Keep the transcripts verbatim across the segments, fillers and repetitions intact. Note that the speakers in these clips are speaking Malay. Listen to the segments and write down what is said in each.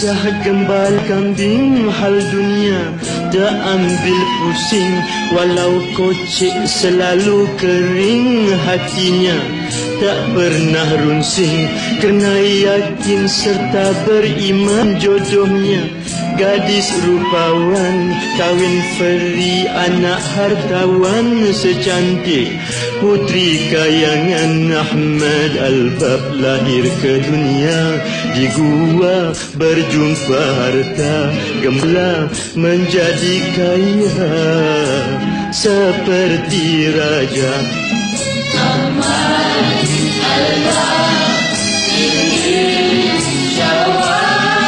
Kisah gembal kambing hal dunia tak ambil pusing, walau kocik selalu kering hatinya, tak pernah runsing kerana yakin serta beriman jodohnya. Gadis rupawan kawin feri anak hartawan secantik, putri kayangan Ahmad Al-Bab lahir ke dunia. Di gua berjumpa harta gembala menjadi kaya seperti raja. Ahmad Al-Bab ini syawal.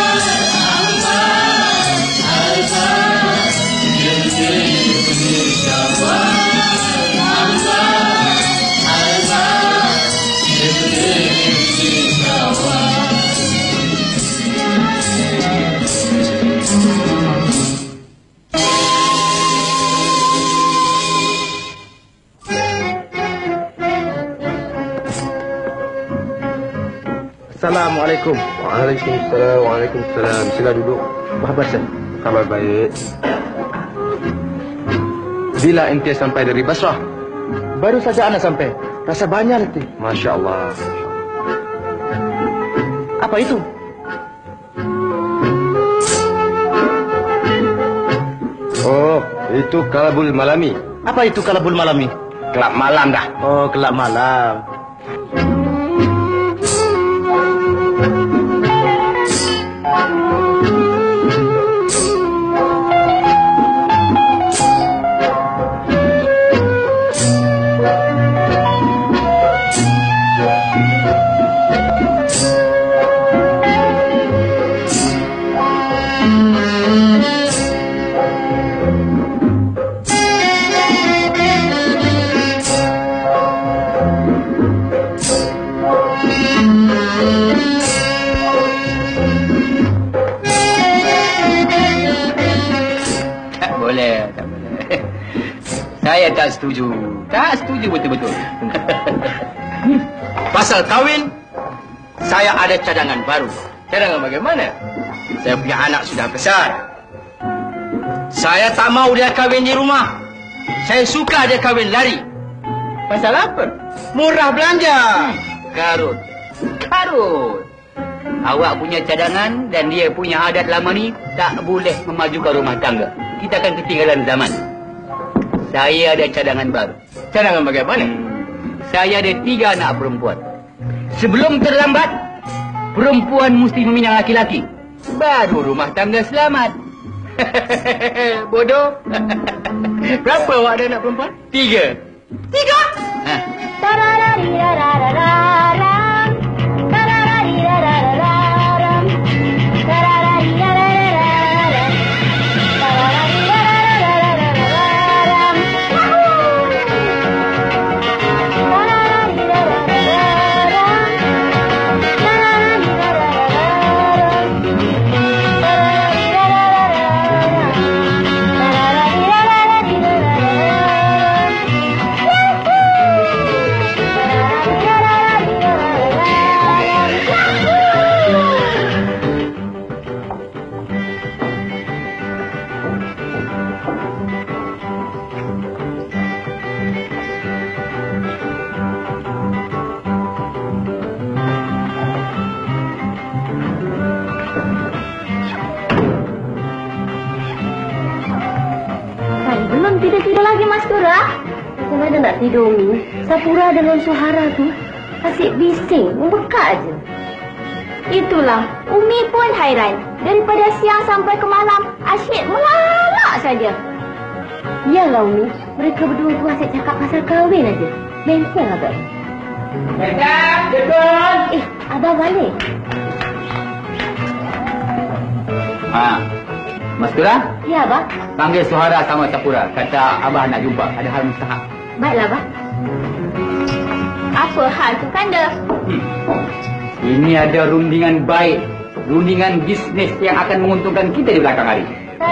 Assalamualaikum. Waalaikumsalam. Waalaikumsalam. Sila duduk. Apa khabar, Sir? Kabar baik. Bila ente sampai dari Basrah? Baru saja anak sampai. Rasa banyak letih. Masya Allah. Apa itu? Oh, itu Kalabul Malami. Apa itu Kalabul Malami? Kelab malam dah. Oh, kelab malam. Saya tak setuju. Tak setuju betul-betul. Pasal kahwin, saya ada cadangan baru. Cadangan bagaimana? Saya punya anak sudah besar. Saya tak mau dia kahwin di rumah. Saya suka dia kahwin lari. Pasal apa? Murah belanja. Karut. Karut. Awak punya cadangan dan dia punya adat lama ni tak boleh memajukan rumah tangga. Kita akan ketinggalan zaman. Saya ada cadangan baru. Cadangan bagaimana? Saya ada tiga anak perempuan. Sebelum terlambat, perempuan mesti meminang laki-laki. Baru rumah tangga selamat. Bodoh. Berapa awak ada anak perempuan? Tiga. Tiga? Ha. Nak tidur ni, Sapura dengan Suhara tu asyik bising, membekat aja. Itulah, Umi pun hairan. Daripada siang sampai ke malam, asyik melalak saja. Iyalah Umi, mereka berdua tu asyik cakap pasal kahwin aja. Benteng agak. Benteng, betul. Eh, Abah balik. Ha, Mas Tura? Ya, Abah. Panggil Suhara sama Sapura. Kata Abah nak jumpa. Ada hal mustahak. Baiklah, Abah. Apa hal tu, Kanda? Hmm. Ini ada rundingan baik. Rundingan bisnes yang akan menguntungkan kita di belakang hari.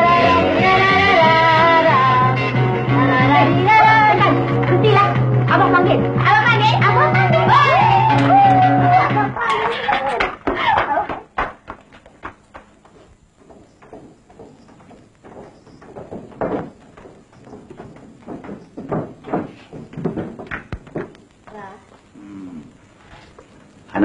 Hentilah. Abah panggil. Abah panggil. Abah panggil. Abah panggil.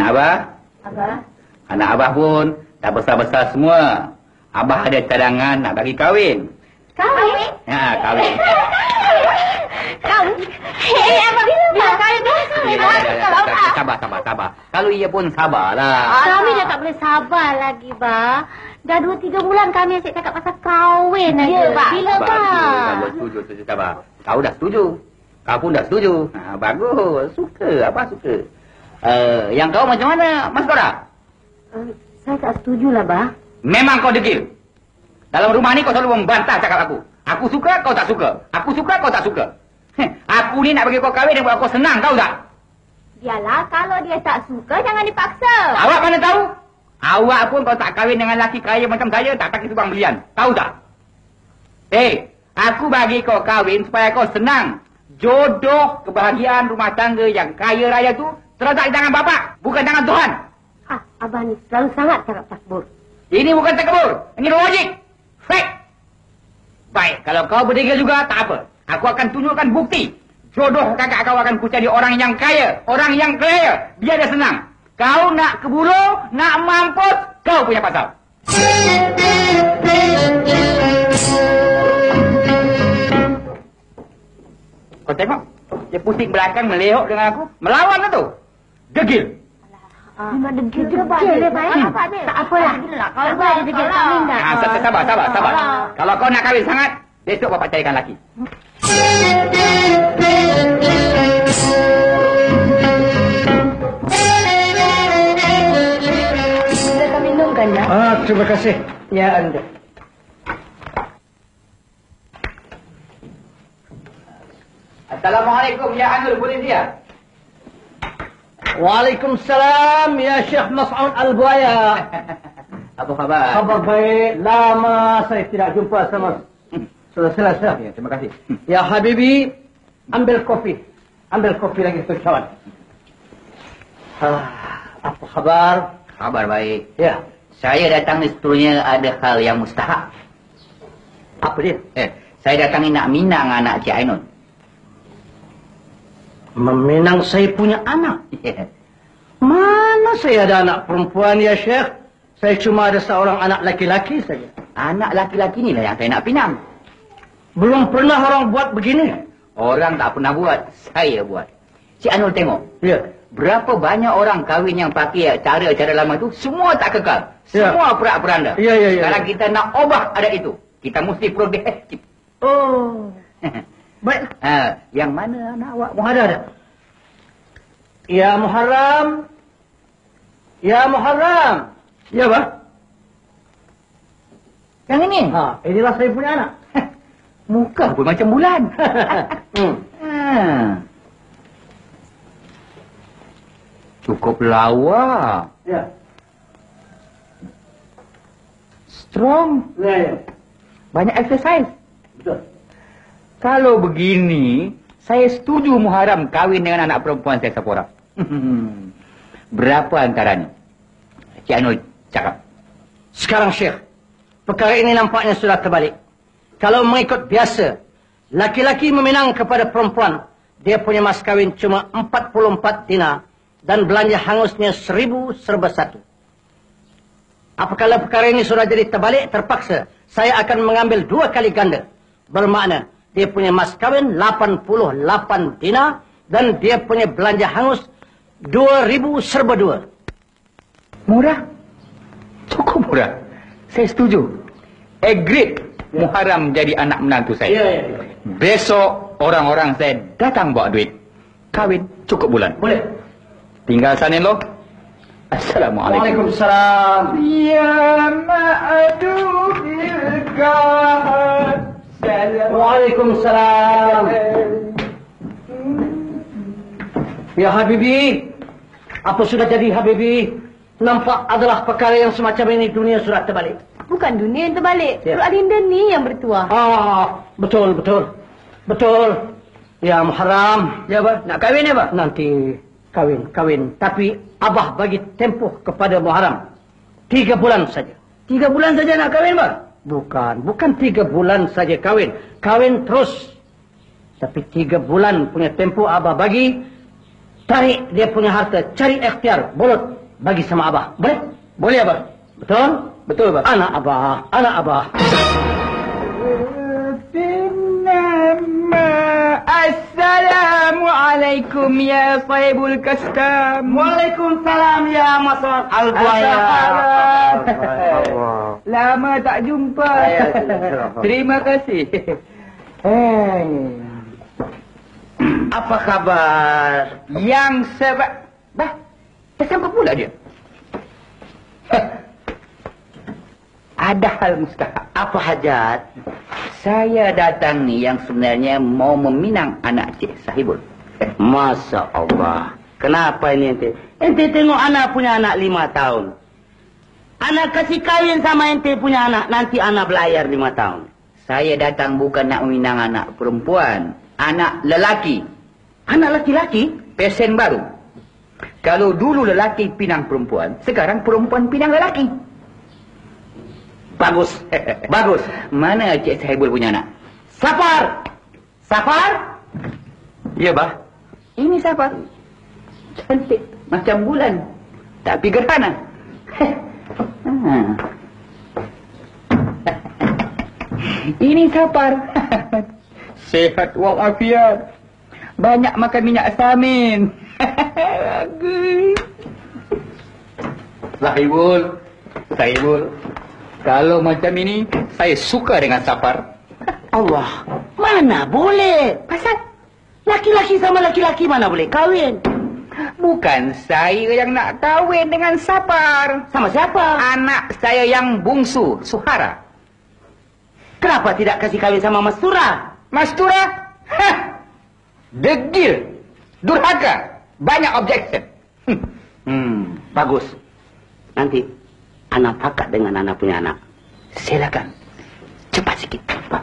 Anak Abah? Abah. Anak Abah pun dah besar-besar semua. Abah ada cadangan nak bagi kahwin. Kahwin? Ha, kahwin. Kahwin? Hei, Abah. Bila kahwin tu? Sabar, sabar, sabar. Kalau ia pun sabarlah. Kami dah tak boleh sabar lagi, Bah. Dah dua tiga bulan kami asyik cakap pasal kahwin aja. Ya, Bah. Bila, Bah? Bagus, setuju, setuju, sabar. Kau dah setuju. Kau pun dah setuju. Ha, bagus. Suka. Abah suka. Uh, yang kau macam mana, Mas Cora? Uh, saya tak setujulah, Bah. Memang kau degil. Dalam rumah ni kau selalu membantah cakap aku. Aku suka, kau tak suka. Aku suka, kau tak suka. Heh, aku ni nak bagi kau kahwin dan buat kau senang, tahu tak? Biarlah, kalau dia tak suka, jangan dipaksa. Awak mana tahu? Awak pun kalau tak kahwin dengan lelaki kaya macam saya, tak pakai subang belian. Tahu tak? Eh, aku bagi kau kahwin supaya kau senang. Jodoh kebahagiaan rumah tangga yang kaya raya tu terletak di tangan bapak, bukan tangan Tuhan. Ah, Abah ni selalu sangat cakap takbur. Ini bukan takbur. Ini logik. Fact. Baik, kalau kau berdegil juga, tak apa. Aku akan tunjukkan bukti. Jodoh kakak kau akan ku cari orang yang kaya. Orang yang kaya. Biar dia senang. Kau nak keburu, nak mampus, kau punya pasal. Kau tengok. Dia pusing belakang, melehok dengan aku. Melawan lah tu. Degil. Memang degil juga, Pak. Tak apalah. Kalau Abah ada degil, kami dah. Ah, sabar, sabar, sabar. Kalau kau nak kahwin sangat, besok bapak carikan laki. Sudah kami minumkan, ya? Ah, terima kasih. Ya, anda. Assalamualaikum, ya Anur, boleh dia? Waalaikumsalam, ya Syekh Mas'ud Al-Buaya. Apa khabar? Khabar baik. Lama saya tidak jumpa sama sudah selesai. Ya, terima kasih. Ya Habibi, ambil kopi. Ambil kopi lagi untuk kawan. Ah, apa khabar? Khabar baik. Ya. Saya datang ni sebetulnya ada hal yang mustahak. Apa dia? Eh, saya datang ni nak minang anak Cik Ainun. Meminang saya punya anak. Mana saya ada anak perempuan ya Syekh? Saya cuma ada seorang anak laki-laki saja. Anak laki-laki ni lah yang saya nak pinang. Belum pernah orang buat begini. Orang tak pernah buat, saya buat. Cik Ainun tengok. Ya. Berapa banyak orang kahwin yang pakai cara-cara lama tu, semua tak kekal. Ya. Semua perak-peranda. Ya, ya, ya. Sekarang kita nak ubah adat itu. Kita mesti progresif. Oh. Baik. Ha, yang mana anak awak? Ada ada. Ya Muharram. Ya Muharram. Ya, Bah. Yang ini? Ha, inilah saya punya anak. Muka pun macam bulan. hmm. Ha. Cukup lawa. Ya. Strong. Ya, ya. Banyak exercise. Betul. Kalau begini, saya setuju Muharram kahwin dengan anak perempuan saya seorang. Berapa antaranya? Cik Ainul cakap. Sekarang Syekh, perkara ini nampaknya sudah terbalik. Kalau mengikut biasa, laki-laki meminang kepada perempuan, dia punya mas kahwin cuma empat puluh empat dinar dan belanja hangusnya seribu serba satu. Apabila perkara ini sudah jadi terbalik, terpaksa saya akan mengambil dua kali ganda. Bermakna, dia punya mas kahwin lapan puluh lapan dinar dan dia punya belanja hangus dua ribu serba dua. Murah? Cukup murah. Saya setuju. Agreed. Muharram jadi anak menantu saya. Ya, ya, ya. Besok orang-orang saya datang bawa duit. Kahwin cukup bulan. Boleh. Tinggal sanin lo. Assalamualaikum. Waalaikumsalam. Ya ma'adu bilkahat. Waalaikumsalam. Ya Habibi, apa sudah jadi Habibi? Nampak adalah perkara yang semacam ini dunia sudah terbalik. Bukan dunia yang terbalik. Ya. Tok Adinda ni yang bertuah. Ah, betul, betul. Betul. Ya Muharram. Ya, Abah. Nak kahwin ya, Abah? Nanti kahwin, kahwin. Tapi Abah bagi tempoh kepada Muharram. Tiga bulan saja. Tiga bulan saja nak kahwin, Abah? Bukan, bukan tiga bulan saja kahwin. Kahwin terus. Tapi tiga bulan punya tempoh Abah bagi Cari dia punya harta, cari ikhtiar, bolot bagi sama Abah. Boleh? Boleh, Abah? Betul? Betul, Abah. Anak Abah, anak Abah. Assalamualaikum ya sahibul kastam. Waalaikumsalam ya Masar Al-Buaya. Lama tak jumpa. Terima kasih. Hey. Apa kabar? Yang sebab... Bah, sampai pula dia. Ada hal mustahak. Apa hajat? Saya datang ni yang sebenarnya mau meminang anak Cik Sahibul. Masya Allah. Kenapa ini ente? Ente tengok anak punya anak lima tahun. Anak kasih kawin sama ente punya anak. Nanti anak belayar lima tahun. Saya datang bukan nak meminang anak perempuan. Anak lelaki. Anak laki-laki? Pesen baru. Kalau dulu lelaki pinang perempuan, sekarang perempuan pinang lelaki. Bagus. Bagus. Mana Cik Sahibul punya anak? Safar. Safar? Ya, Bah. Ini Safar. Cantik. Macam bulan. Tapi gerhana. Ini Safar. Sehat walafiat. Banyak makan minyak samin. Sahibul. Sahibul. Kalau macam ini, saya suka dengan Safar. Allah. Mana boleh? Pasal laki-laki sama laki-laki mana boleh kahwin? Bukan saya yang nak kahwin dengan Safar. Sama siapa? Anak saya yang bungsu, Suhara. Kenapa tidak kasih kahwin sama Mas Tura? Mas Tura? Hah! Degil. Durhaka. Banyak objection. Hmm, bagus. Nanti anak pakat dengan anak punya anak. Silakan. Cepat sikit.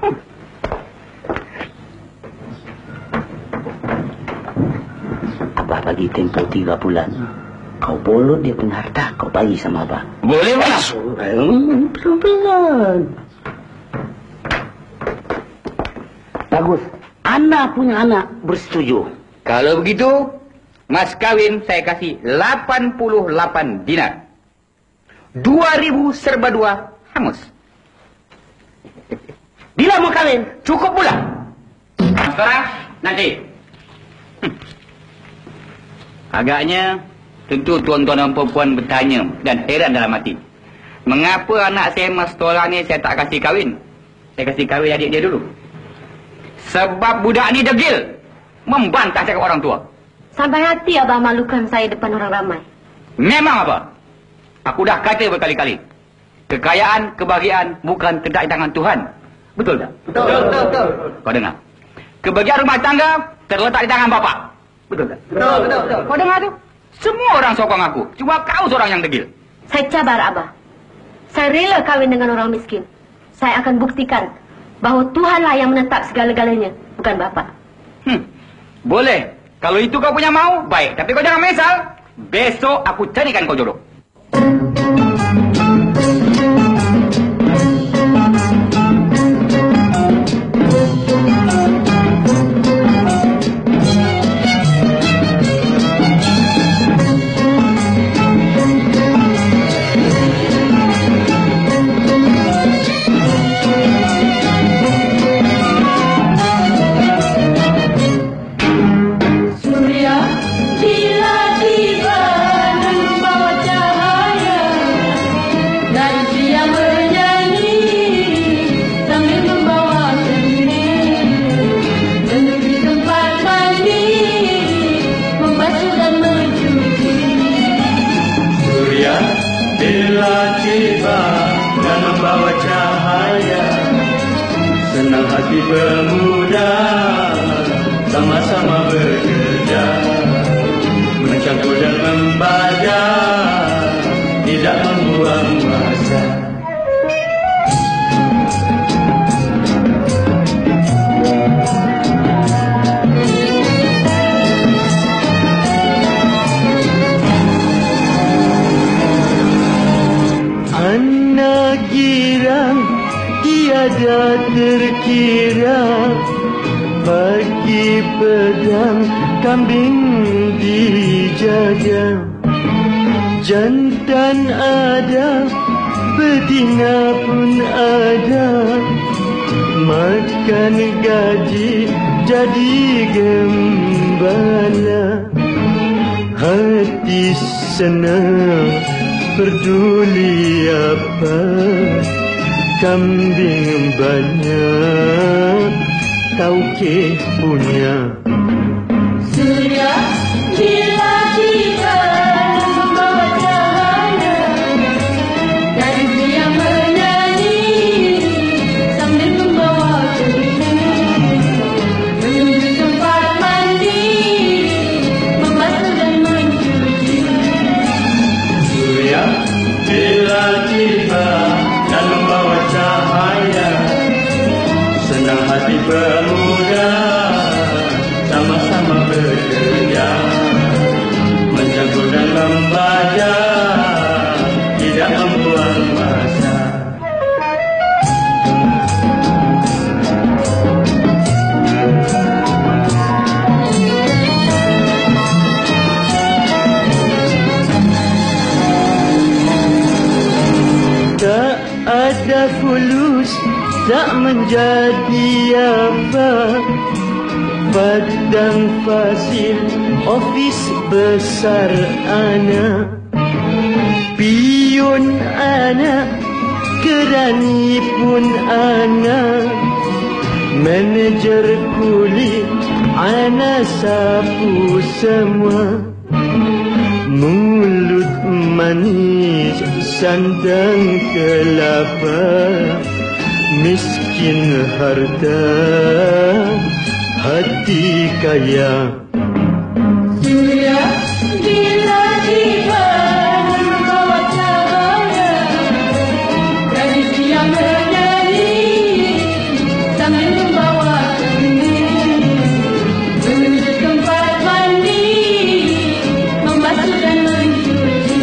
Abah bagi tempoh tiga bulan. Kau bolot dia punya harta, kau bagi sama Abah. Boleh, Mas? Hmm, pelan-pelan. Bagus. Anak punya anak bersetuju. Kalau begitu, mas kawin saya kasih lapan puluh lapan dinar. Dua ribu serba dua hangus. Bila mau kawin? Cukup pula. Sekarang nanti. Hmm. Agaknya tentu tuan-tuan dan perempuan bertanya dan heran dalam hati. Mengapa anak saya Mas Tora ni saya tak kasih kahwin? Saya kasih kahwin adik dia dulu. Sebab budak ni degil. Membantah cakap orang tua. Sampai hati Abah malukan saya depan orang ramai. Memang apa? Aku dah kata berkali-kali. Kekayaan, kebahagiaan bukan terletak di tangan Tuhan. Betul tak? Betul, betul, betul. Kau dengar? Kebahagiaan rumah tangga terletak di tangan bapa. Betul tak? Betul, betul, betul. Kau dengar tu? Semua orang sokong aku. Cuma kau seorang yang degil. Saya cabar Abah. Saya rela kahwin dengan orang miskin. Saya akan buktikan bahawa Tuhanlah yang menetap segala-galanya, bukan bapa. Hmm. Boleh. Kalau itu kau punya mau, baik. Tapi kau jangan menyesal. Besok aku carikan kau jodoh. Hati pemuda sama-sama bekerja, mencampur dan membaca, tidak membuang masa. Anak girang tiada terkira, Bagi pedang kambing dijaga, jantan ada, betina pun ada. Makan gaji jadi gembala, hati senang peduli apa. Kambing banyak, tauke punya. Surya bila tiba membawa cahaya, dan dia menyanyi sambil membawa cerita, menuju tempat mandi, membasuh dan mencuci. Surya bila tiba dan membawa cahaya, senang hati pemuda sama-sama bekerja, mencampur dan membaca, tidak membuang masa. Tak ada fulus, tak menjadi apa. Padang fasil, ofis besar ana. Pion ana, kerani pun ana. Manajer kuli, ana sapu semua. Mulut manis, sandang kelapa. Miskin harta, hati kaya. Surya bila tiba membawa cahaya, dari siang menyanyi sambil membawa kening, menuju tempat mandi, membasuh dan mencuci.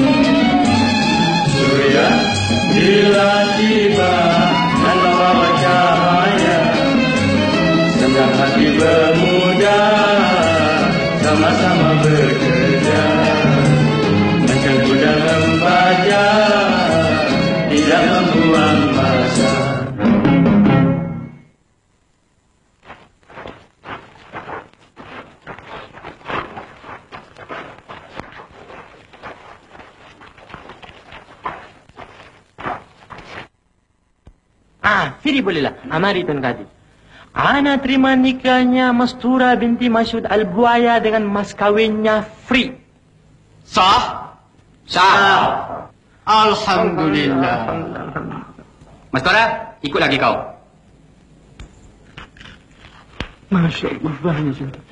Surya bila tiba dan membawa cahaya, senang hati pemuda sama-sama bekerja, mencampur dan membaca, tidak membuang masa. Ah, Firi bolehlah. Amari Tuan Kadi. Ana terima nikahnya Mastura binti Masyud Al-Buaya dengan mas kawinnya free. Sah? Sah. Alhamdulillah. Mastura, ikut lagi kau. Masya Allah, banyak cantik.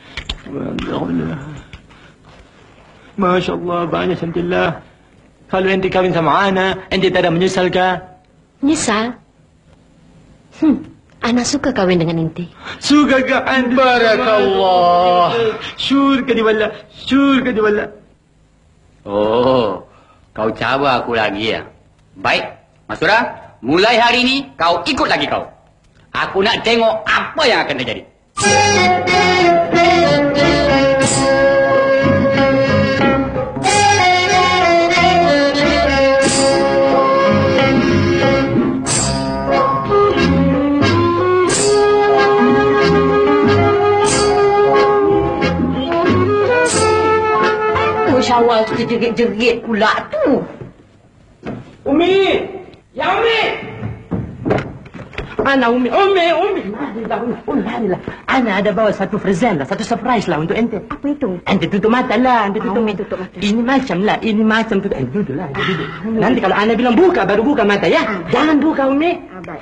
Masya Allah, banyak cantiklah. Kalau ente kawin sama Ana, ente tak ada menyesal kah? Nyesal? Hmm, Ana suka kawin dengan ente. Suka ke ente? Barakallah. Syur ke di wala, syur ke di wala. Oh, kau cabar aku lagi ya? Baik, Mastura, mulai hari ini kau ikut lagi kau. Aku nak tengok apa yang akan terjadi. Syawal tu jerit-jerit pula tu. Umi! Ya Umi! Ana Umi, Umi, Umi. Larilah, Umi, larilah. Ana ada bawa satu present lah, satu surprise lah untuk ente. Apa itu? Ente tutup mata lah, ente tutup, Umi tutup mata. Ini macam lah, ini macam tu. Ente duduk lah, ente duduk. Nanti kalau Ana bilang buka, baru buka mata ya. Ah. Jangan buka Umi. Ah, baik.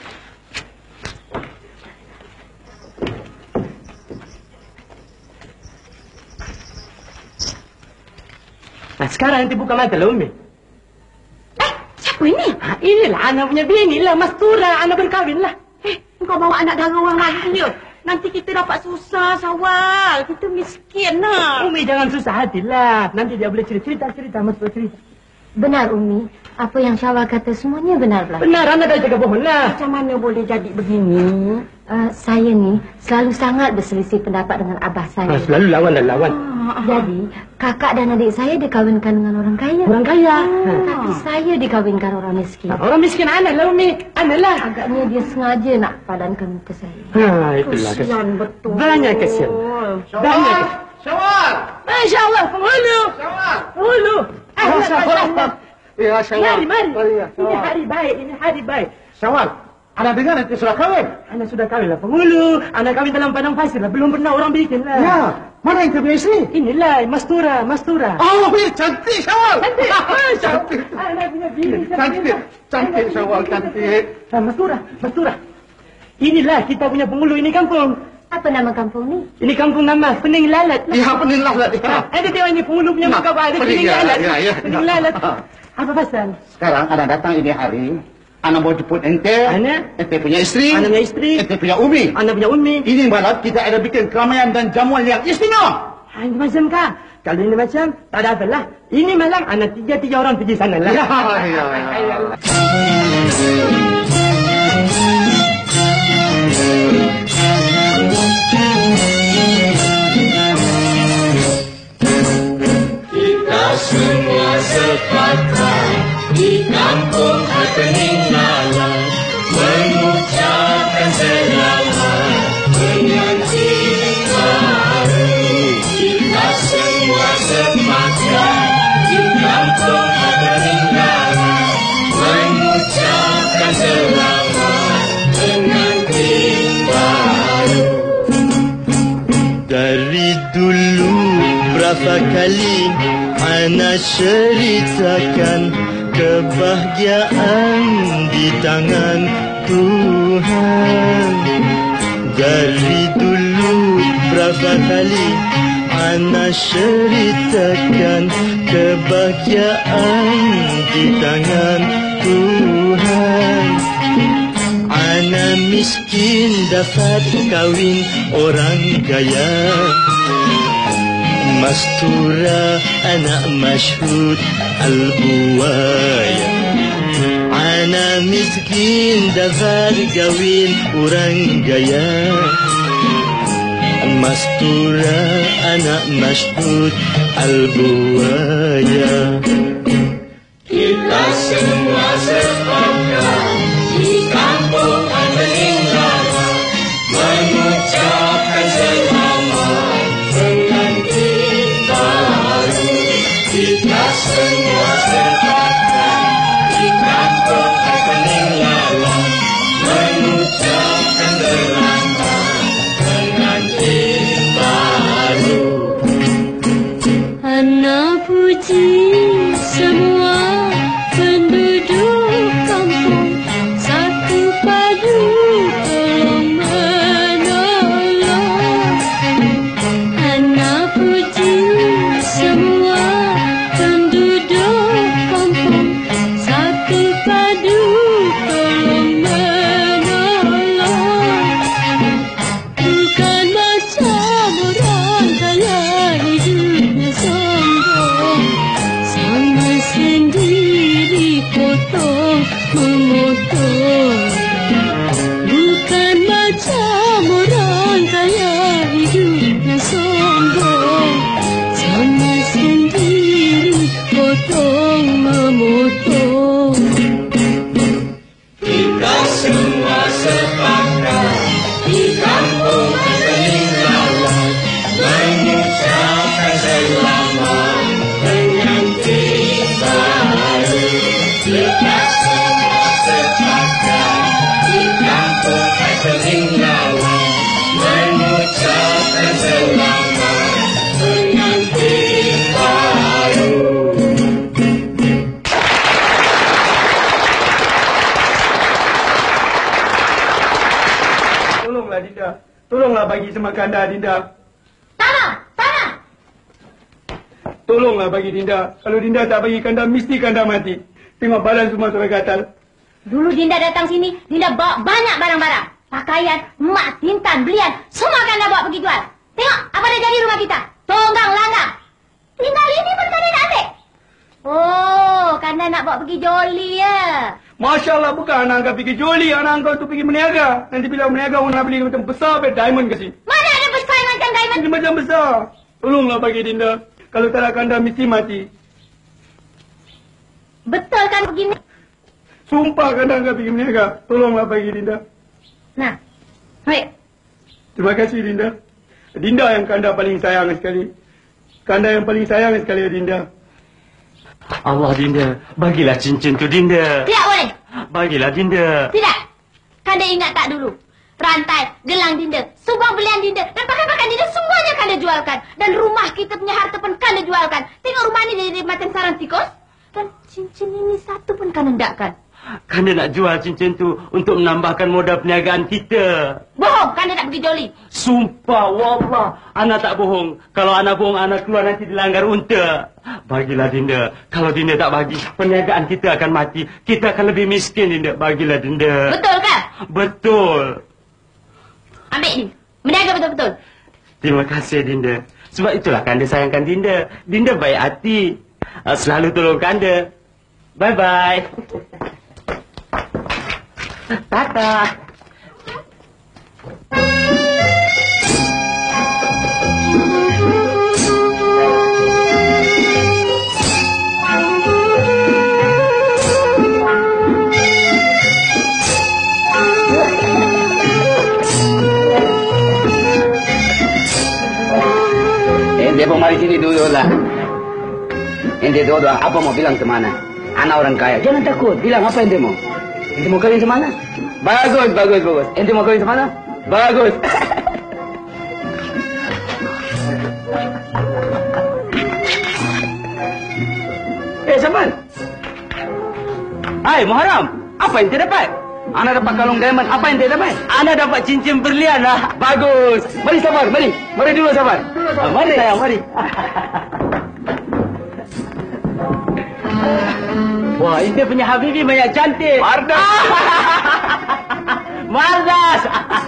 Nah sekarang ente buka mata lah Umi. Eh, siapa ini? Ha, inilah Ana punya bini lah, Mastura. Ana berkahwin lah. Eh, kau bawa anak dara orang lagi ya? Nanti kita dapat susah, Syawal. Kita miskin lah. Umi jangan susah hati lah. Nanti dia boleh cerita-cerita, cerita, Mastura cerita. Benar, Umi. Apa yang Syawal kata semuanya benar belah. Benar, anda dah jaga bohong lah. Macam mana boleh jadi begini? Uh, saya ni selalu sangat berselisih pendapat dengan abah saya. Ha, selalu lawan dan lawan. Jadi, kakak dan adik saya dikawinkan dengan orang kaya. Orang kaya. Ha. Tapi saya dikawinkan orang miskin. Ha, orang miskin anak lah, Umi. Anak lah. Agaknya dia sengaja nak padankan muka saya. Ha, itulah. Kesian betul. Banyak kesian. Banyak. Syawal! Masya Allah, penghulu. Syawal! Penghulu. Masya Allah. Ya, Syawal. Mari, mari. Oh, ya, Ini Syawal. hari baik, ini hari baik. Syawal, anda dengar nanti sudah kahwin? Anak sudah kahwin lah, penghulu. Anak kahwin dalam padang pasir lah. Belum pernah orang bikin lah. Ya, mana yang punya istri? Inilah, Mastura, Mastura. Oh, cantik Syawal. Cantik. Cantik. Anak punya bini Cantik, cantik Syawal, cantik. Ha, Mastura, Mastura. Inilah kita punya penghulu ini kampung. Apa nama kampung ni? Ini kampung nama Pening Lalat. Ya, peninlah lah dia. Ha, ada tengok ini penghulu punya Nah, muka apa? Ada pening, Pening ya, Lalat. ya, ya. Pening Lalat. Apa pasal? Sekarang Ana datang ini hari, Ana mau jemput ente, Anak? ente punya istri, Anak punya istri. ente punya umi. Anak punya umi. Ini malam kita ada bikin keramaian dan jamuan yang istimewa. Ha, ini macam kah? Kalau ini macam, tak ada apalah. Ini malam anak tiga-tiga orang pergi sana lah. Ya, ya, ya. Kita semua sepakat di kampung Pening Lalat mengucapkan selamat pengantin baru. Kita semua sepakat di kampung Pening Lalat mengucapkan selamat pengantin baru. Dari dulu berapa kali Ana ceritakan kebahagiaan di tangan Tuhan. Dari dulu berapa kali Ana ceritakan kebahagiaan di tangan Tuhan. Ana miskin dapat kawin orang kaya. Mastura anak masyhud Al-Buaya. Ana miskin dapat kawin orang kaya. Mastura anak masyhud Al-Buaya. Kita semua sepakat di kampung Pening Lalat mengucapkan selamat pengantin baru. Kita semua sepakat di kampung Pening Lalat mengucapkan selamat pengantin baru. Ana puji semua penduduk kampung satu padu tolong menolong. Ana puji semua penduduk kampung satu padu tolong menolong. Bukan macam orang kaya hidupnya sombong, sama sendiri potong memotong. Bukan macam orang kaya hidupnya sombong, sama sendiri potong memotong. Kita semua sepakat di kampung Pening Lalat mengucapkan selamat pengantin baru. Kita semua sepakat di kampung Pening Lalat mengucapkan selamat pengantin baru. Tolonglah Dinda. Tolonglah bagi sama Kanda, Dinda. Tanah! Tanah! Tolonglah bagi Dinda. Kalau Dinda tak bagi Kanda, mesti Kanda mati. Tengok badan semua sudah gatal. Dulu Dinda datang sini, Dinda bawa banyak barang-barang. Pakaian, emak, tintan, belian, semua kan dah bawa pergi jual. Tengok, apa dah jadi rumah kita? Tonggang langgang. Tinggal ini pun tak ada nak ambil. Oh, Kanda nak bawa pergi joli ya? Masya Allah, bukan anak kau pergi joli, anak kau tu pergi meniaga. Nanti bila meniaga, orang nak beli macam besar, sampai diamond kasi. Mana ada besar macam diamond? Ini macam besar. Tolonglah bagi Dinda. Kalau tak ada Kanda, mesti mati. Betul kan begini? Sumpah Kanda kau pergi meniaga. Tolonglah bagi Dinda. Nah, baik. Terima kasih Dinda. Dinda yang Kanda paling sayang sekali. Kanda yang paling sayang sekali Dinda. Allah Dinda, bagilah cincin tu Dinda. Tidak boleh. Bagilah Dinda. Tidak. Kanda ingat tak dulu? Rantai, gelang Dinda, subang belian Dinda, dan pakaian-pakaian Dinda semuanya Kanda jualkan. Dan rumah kita punya harta pun Kanda jualkan. Tengok rumah ini jadi macam sarang tikus. Dan cincin ini satu pun Kanda ndakkan. Kanda nak jual cincin tu untuk menambahkan modal perniagaan kita. Bohong, Kanda nak pergi joli. Sumpah, wallah, anak tak bohong. Kalau anak bohong, anak keluar nanti dilanggar unta. Bagilah Dinda. Kalau Dinda tak bagi, perniagaan kita akan mati. Kita akan lebih miskin, Dinda. Bagilah Dinda. Betul kan? Betul. Ambil ni. Meniaga betul-betul. Terima kasih, Dinda. Sebab itulah Kanda sayangkan Dinda. Dinda baik hati. Selalu tolong Kanda. Bye-bye. Tata. Ente pun mari sini dulu lah. Ente dua-dua apa mau bilang kemana? Anak orang kaya. Jangan takut. Bilang apa ente mau? Ente mau kawin semana? Bagus, bagus, bagus. Ente mau kawin semana? Bagus. Eh, Saman. Hai, Muharram. Apa ente dapat? Anak dapat kalung diamond. Apa ente dapat? Anak dapat cincin berlian lah. Bagus. Mari Sabar, mari. Mari dulu Sabar. Ah, mari sayang, mari. Wah, ini punya Habibi banyak cantik. Mardas. Mardas.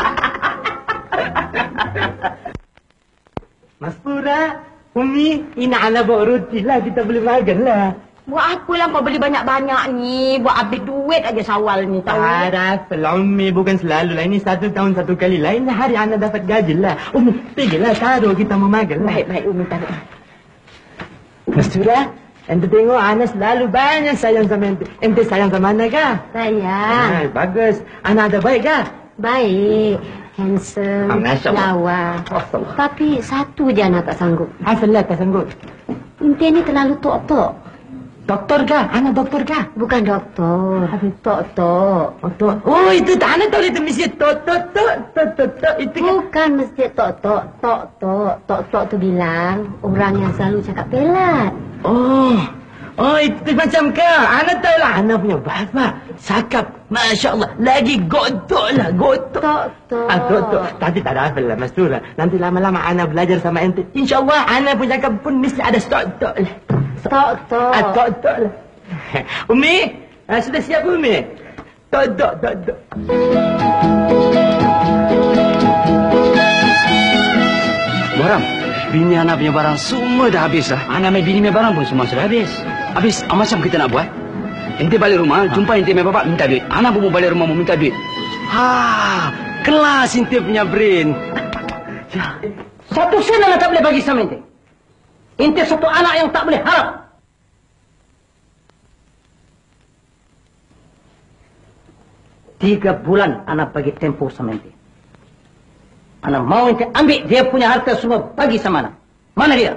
Mas Pura, Umi, ini anak bawa roti lah. Kita boleh makan lah. Buat apa lah kau beli banyak-banyak ni? Buat habis duit aja Syawal ni, tahu? Taraf, Umi bukan selalu lah. Ini satu tahun satu kali lah. Ini hari anak dapat gaji lah. Umi, pergilah taruh kita mau makan lah. Baik, baik Umi taruh. Mas Pura, ente tengok anak selalu banyak sayang sama ente. Ente sayang sama anak kah? Sayang. Ah, bagus. Anak ada baik kah? Baik. Handsome. Ah, Masya Allah. Lawa. Oh, Tapi satu je anak tak sanggup. Apalah tak sanggup? Ente ni terlalu tok-tok. Doktor kah? Anak doktor kah? Bukan doktor. Tok-tok. Doktor. Oh, itu tak anak tahu itu mesti tok tok tok tok tok tok itu kan. Bukan mesti tok-tok. Tok-tok. Tok-tok tu bilang orang yang selalu cakap pelat. Oh. Oh, itu macam kah? Anak tahu lah. Anak punya bahasa. Cakap. Masya Allah. Lagi gotok lah. Gotok. Tok-tok. Ah, gotok. Tapi tak ada apa lah, Mas Tura. Nanti lama-lama anak belajar sama ente. InsyaAllah anak pun cakap pun mesti ada tok-tok lah. Tok-tok. Ah, tok-tok lah. Umi, ah, sudah siap Umi? Tok-tok, tok-tok. Muharram, bini anak punya barang semua dah habis lah. Anak punya bini punya barang pun semua sudah habis. Habis, ah, macam kita nak buat? Ente balik rumah, ha. Jumpa ente punya bapak minta duit. Anak pun mau balik rumah mau minta duit. Ha, kelas ente punya brain. Satu sen anak tak boleh bagi sama ente. Ente satu anak yang tak boleh harap. Tiga bulan anak bagi tempo sama ente. Anak mau ente ambil dia punya harta semua bagi sama anak. Mana dia?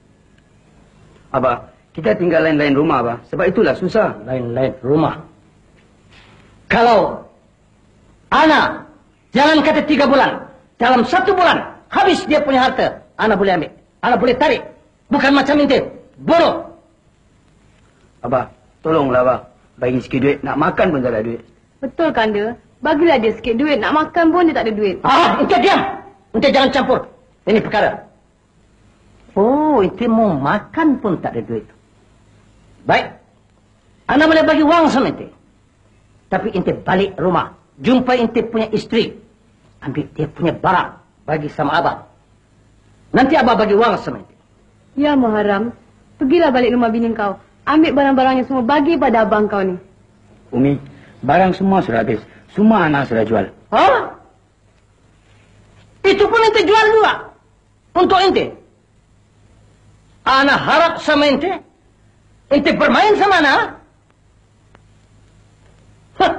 Abah, kita tinggal lain-lain rumah, Abah. Sebab itulah susah. Lain-lain rumah. Kalau anak jangan kata tiga bulan, dalam satu bulan habis dia punya harta, anak boleh ambil, anak boleh tarik. Bukan macam ente, bodoh. Abah, tolonglah Abah. Bagi sikit duit, nak makan pun tak ada duit. Betul Kanda. Bagilah dia sikit duit. Nak makan pun dia tak ada duit. Ah, ente diam. Ente jangan campur. Ini perkara. Oh, ente mau makan pun tak ada duit. Baik. Anak boleh bagi wang sama ente. Tapi ente balik rumah. Jumpa ente punya isteri. Ambil dia punya barang. Bagi sama abah. Nanti abah bagi wang sama ente. Ya Muharram. Pergilah balik rumah bini kau. ambil barang-barangnya semua bagi pada abang kau ni. Umi, barang semua sudah habis. Semua anak sudah jual. Hah? Itu pun ente jual juga? Untuk ente? Anak harap sama ente? Ente bermain sama anak? Hah?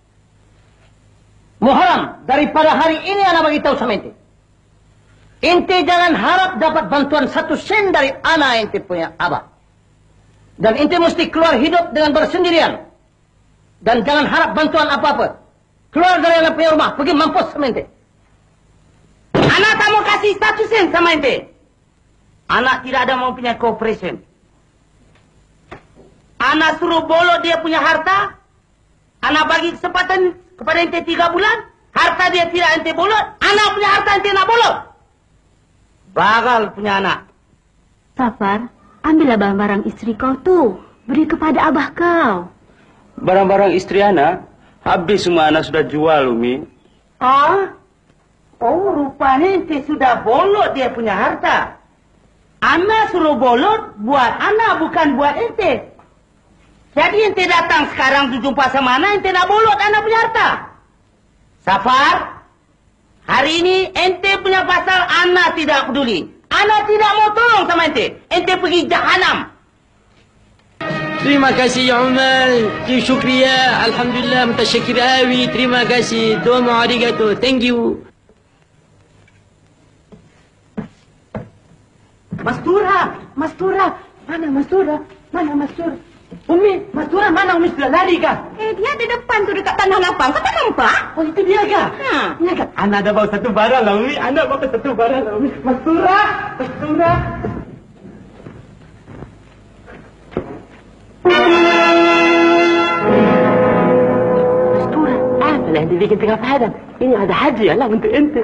Muharam, daripada hari ini anak bagi tahu sama ente. Ente jangan harap dapat bantuan satu sen dari anak ente punya abah. Dan ente mesti keluar hidup dengan bersendirian. Dan jangan harap bantuan apa-apa. Keluar dari anak punya rumah, pergi mampus sama ente. Anak tak mau kasih satu sen sama ente. Anak tidak ada mau punya cooperation. Anak suruh bolot dia punya harta. Anak bagi kesempatan kepada ente tiga bulan. Harta dia tidak ente bolot. Anak punya harta ente nak bolot. Bagal punya anak. Safar, ambillah barang-barang istri kau tu. Beri kepada abah kau. Barang-barang istri anak, habis semua anak sudah jual, Umi. Ah? Oh, rupanya ente sudah bolot dia punya harta. Anak suruh bolot buat anak, bukan buat ente. Jadi ente datang sekarang tu jumpa sama anak, ente nak bolot anak punya harta. Safar, hari ini ente punya pasal anak tidak peduli. Anak tidak mau tolong sama ente. Ente pergi jahanam. Terima kasih ya Umar. Syukriya. Alhamdulillah, mutasyakir awi. Terima kasih. Domo arigato. Thank you. Mastura, Mastura. Mana Mastura? Mana Mastura? Umi, Mastura mana? Umi sudah lari kah? Eh, dia di depan tu dekat tanah lapang. Kau tak nampak? Oh, itu dia kah? Ha. Dia kah? Anak dah bawa satu barang lah, Umi. Anak bawa satu barang lah, Umi. Mastura, Mastura. Mastura, apa lah yang dibikin tengah padang? Ini ada hadiah lah untuk ente.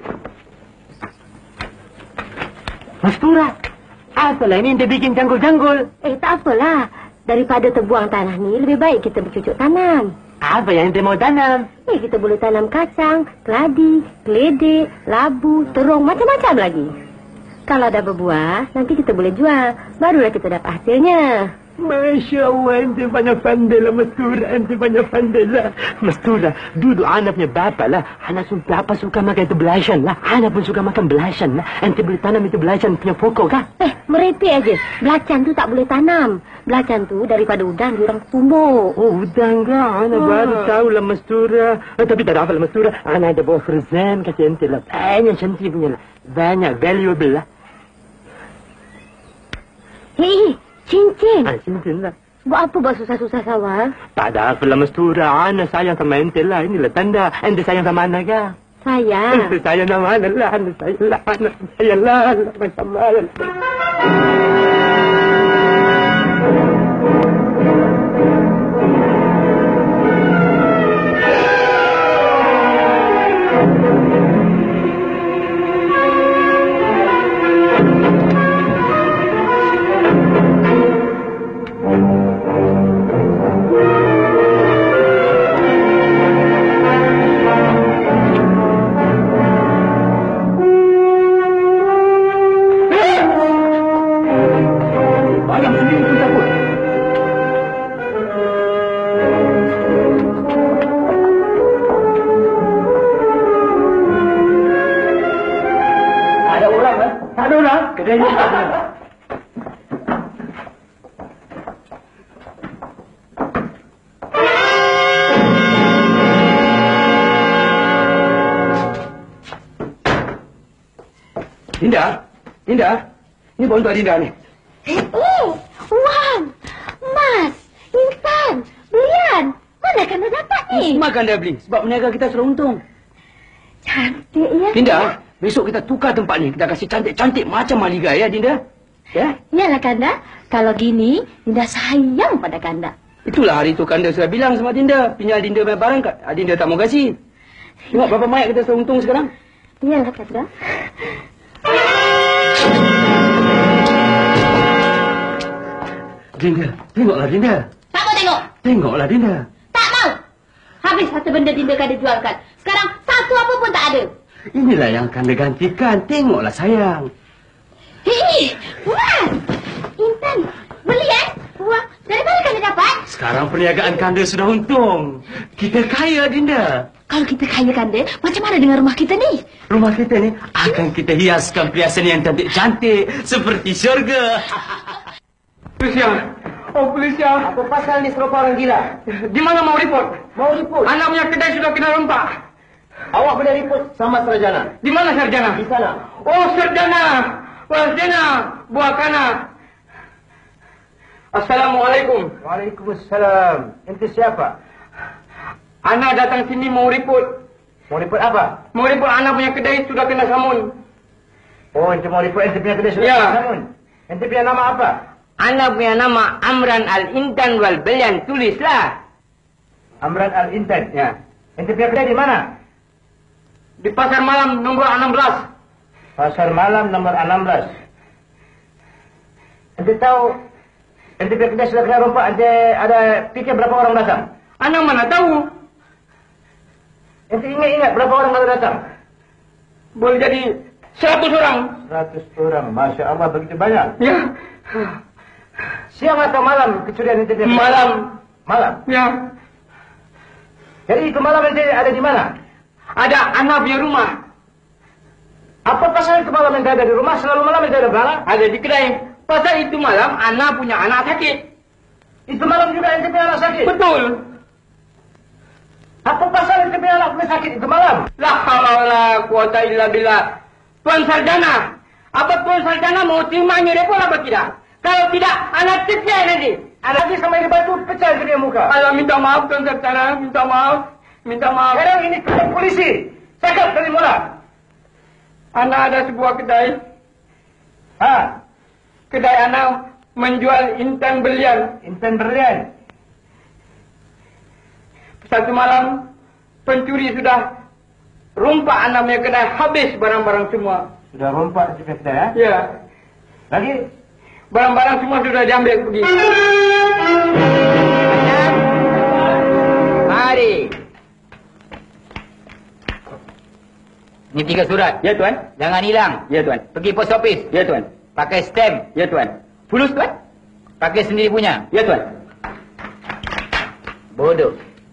Mastura, apa lah ini yang dibikin janggul-janggul? Eh, tak apalah. Daripada terbuang tanah ni, lebih baik kita bercucuk tanam. Apa yang ente mau tanam? Eh, kita boleh tanam kacang, keladi, keledek, labu, terung, macam-macam lagi. Kalau dah berbuah, nanti kita boleh jual. Barulah kita dapat hasilnya. Masya Allah, ente banyak pandai lah, Mastura. Ente banyak pandai lah. Mastura, dulu anak punya bapa lah. Anak suka bapa suka makan itu belasan lah. Anak pun suka makan belasan lah. Ente boleh tanam itu belasan punya pokok kah? Eh, merepek aja. Belacan tu tak boleh tanam. Belacan tu daripada udang diorang tumbuh. Oh, udang kah? Anak hmm. baru tahu lah, Mastura. Eh, tapi tak ada apa lah, Mastura. Anak ada bawa frozen, kasih ente lah. Banyak cantik punya lah. Banyak valuable lah. Hei, cincin. Ah, cincin lah. Buat apa buat susah-susah sawal? Tak ada apa lah, Mastura. Anak sayang sama ente lah. Inilah tanda. Ente sayang sama anak kah? Sayang. Ente sayang sama anak lah. Anak sayang lah. Anak sayang lah. Anak sama anak. Dinda, Dinda, ini bawa untuk Dinda ni. Eh, Wan, Mas, Intan, Belian, mana kan dah dapat ni? Semua kan dah beli, sebab meniaga kita sudah untung. Cantik ya. Dinda, besok kita tukar tempat ni, kita kasih cantik-cantik macam Maliga ya, Dinda. Ya? Yalah Kanda, kalau gini, Dinda sayang pada Kanda. Itulah hari tu Kanda sudah bilang sama Dinda, pinjal Dinda punya barang, Dinda tak mau kasih. Tengok berapa banyak kita sudah untung sekarang. Yalah Kanda. Dinda, tengoklah Dinda. Tak mau tengok. Tengoklah Dinda. Tak mau. Habis satu benda Dinda Kanda jualkan. Sekarang satu apa pun tak ada. Inilah yang Kanda gantikan. Tengoklah sayang. Hei, Wan, Intan, Belian, Wah, sekarang perniagaan Kanda sudah untung. Kita kaya, Dinda. Kalau kita kaya Kanda, macam mana dengan rumah kita ni? Rumah kita ni akan kita hiaskan perhiasan yang cantik-cantik seperti syurga. Polisian. Oh, polisian. Apa pasal ni serupa orang gila? Di mana mau report? Mau report? Anak punya kedai sudah kena rompak. Awak boleh report sama sarjana. Di mana sarjana? Di sana. Oh, sarjana. Sarjana. Buah kanak. Assalamualaikum. Waalaikumsalam. Ente siapa? Anak datang sini mau report. Mau report apa? Mau report anak punya kedai sudah kena samun. Oh, ente mau report ente punya kedai sudah Ya. kena samun. Ente punya nama apa? Anak punya nama Amran Al-Intan Wal Belian. Tulislah. Amran Al-Intan. Ya. Ente punya kedai di mana? Di pasar malam nombor enam belas. Pasar malam nomor enam belas. Ente tahu ente punya kedai sudah kena rompak. Ente ada fikir berapa orang datang? Anak mana tahu? Ente ingat-ingat berapa orang kalau datang? Boleh jadi seratus orang. Seratus orang. Masya Allah, begitu banyak. Ya. Siang atau malam kecurian ente punya kedai? Malam. Malam? Ya. Jadi itu malam ente ada di mana? Ada anak punya rumah. Apa pasal itu malam ente ada di rumah? Selalu malam ente ada berapa? Ada di kedai. Pasal itu malam anak punya anak sakit. Itu malam juga ente punya anak sakit? Betul. Apa pasal ente punya anak punya sakit itu malam? La haula wala quwata illa billah. Tuan Sarjana, apa Tuan Sarjana mau terimanya repot apa tidak? Kalau tidak, anak pecah nanti. Anak lagi sama ini batu pecah ke dia muka. Allah minta maaf Tuan Sarjana, minta maaf. Minta maaf. Sekarang ini ke polisi. Cakap dari mula. Anak ada sebuah kedai. Ha? Kedai anak menjual intan berlian. Intan berlian. Satu malam, pencuri sudah rompak anak punya kedai, habis barang-barang semua. Sudah rompak di kedai, ya? Ya. Lagi? Barang-barang semua sudah diambil pergi. Mari. Ini tiga surat. Ya, Tuan. Jangan hilang. Ya, Tuan. Pergi post office. Ya, Tuan. Pakai stamp. Ya, Tuan. Fulus, Tuan. Pakai sendiri punya. Ya, Tuan. Bodoh.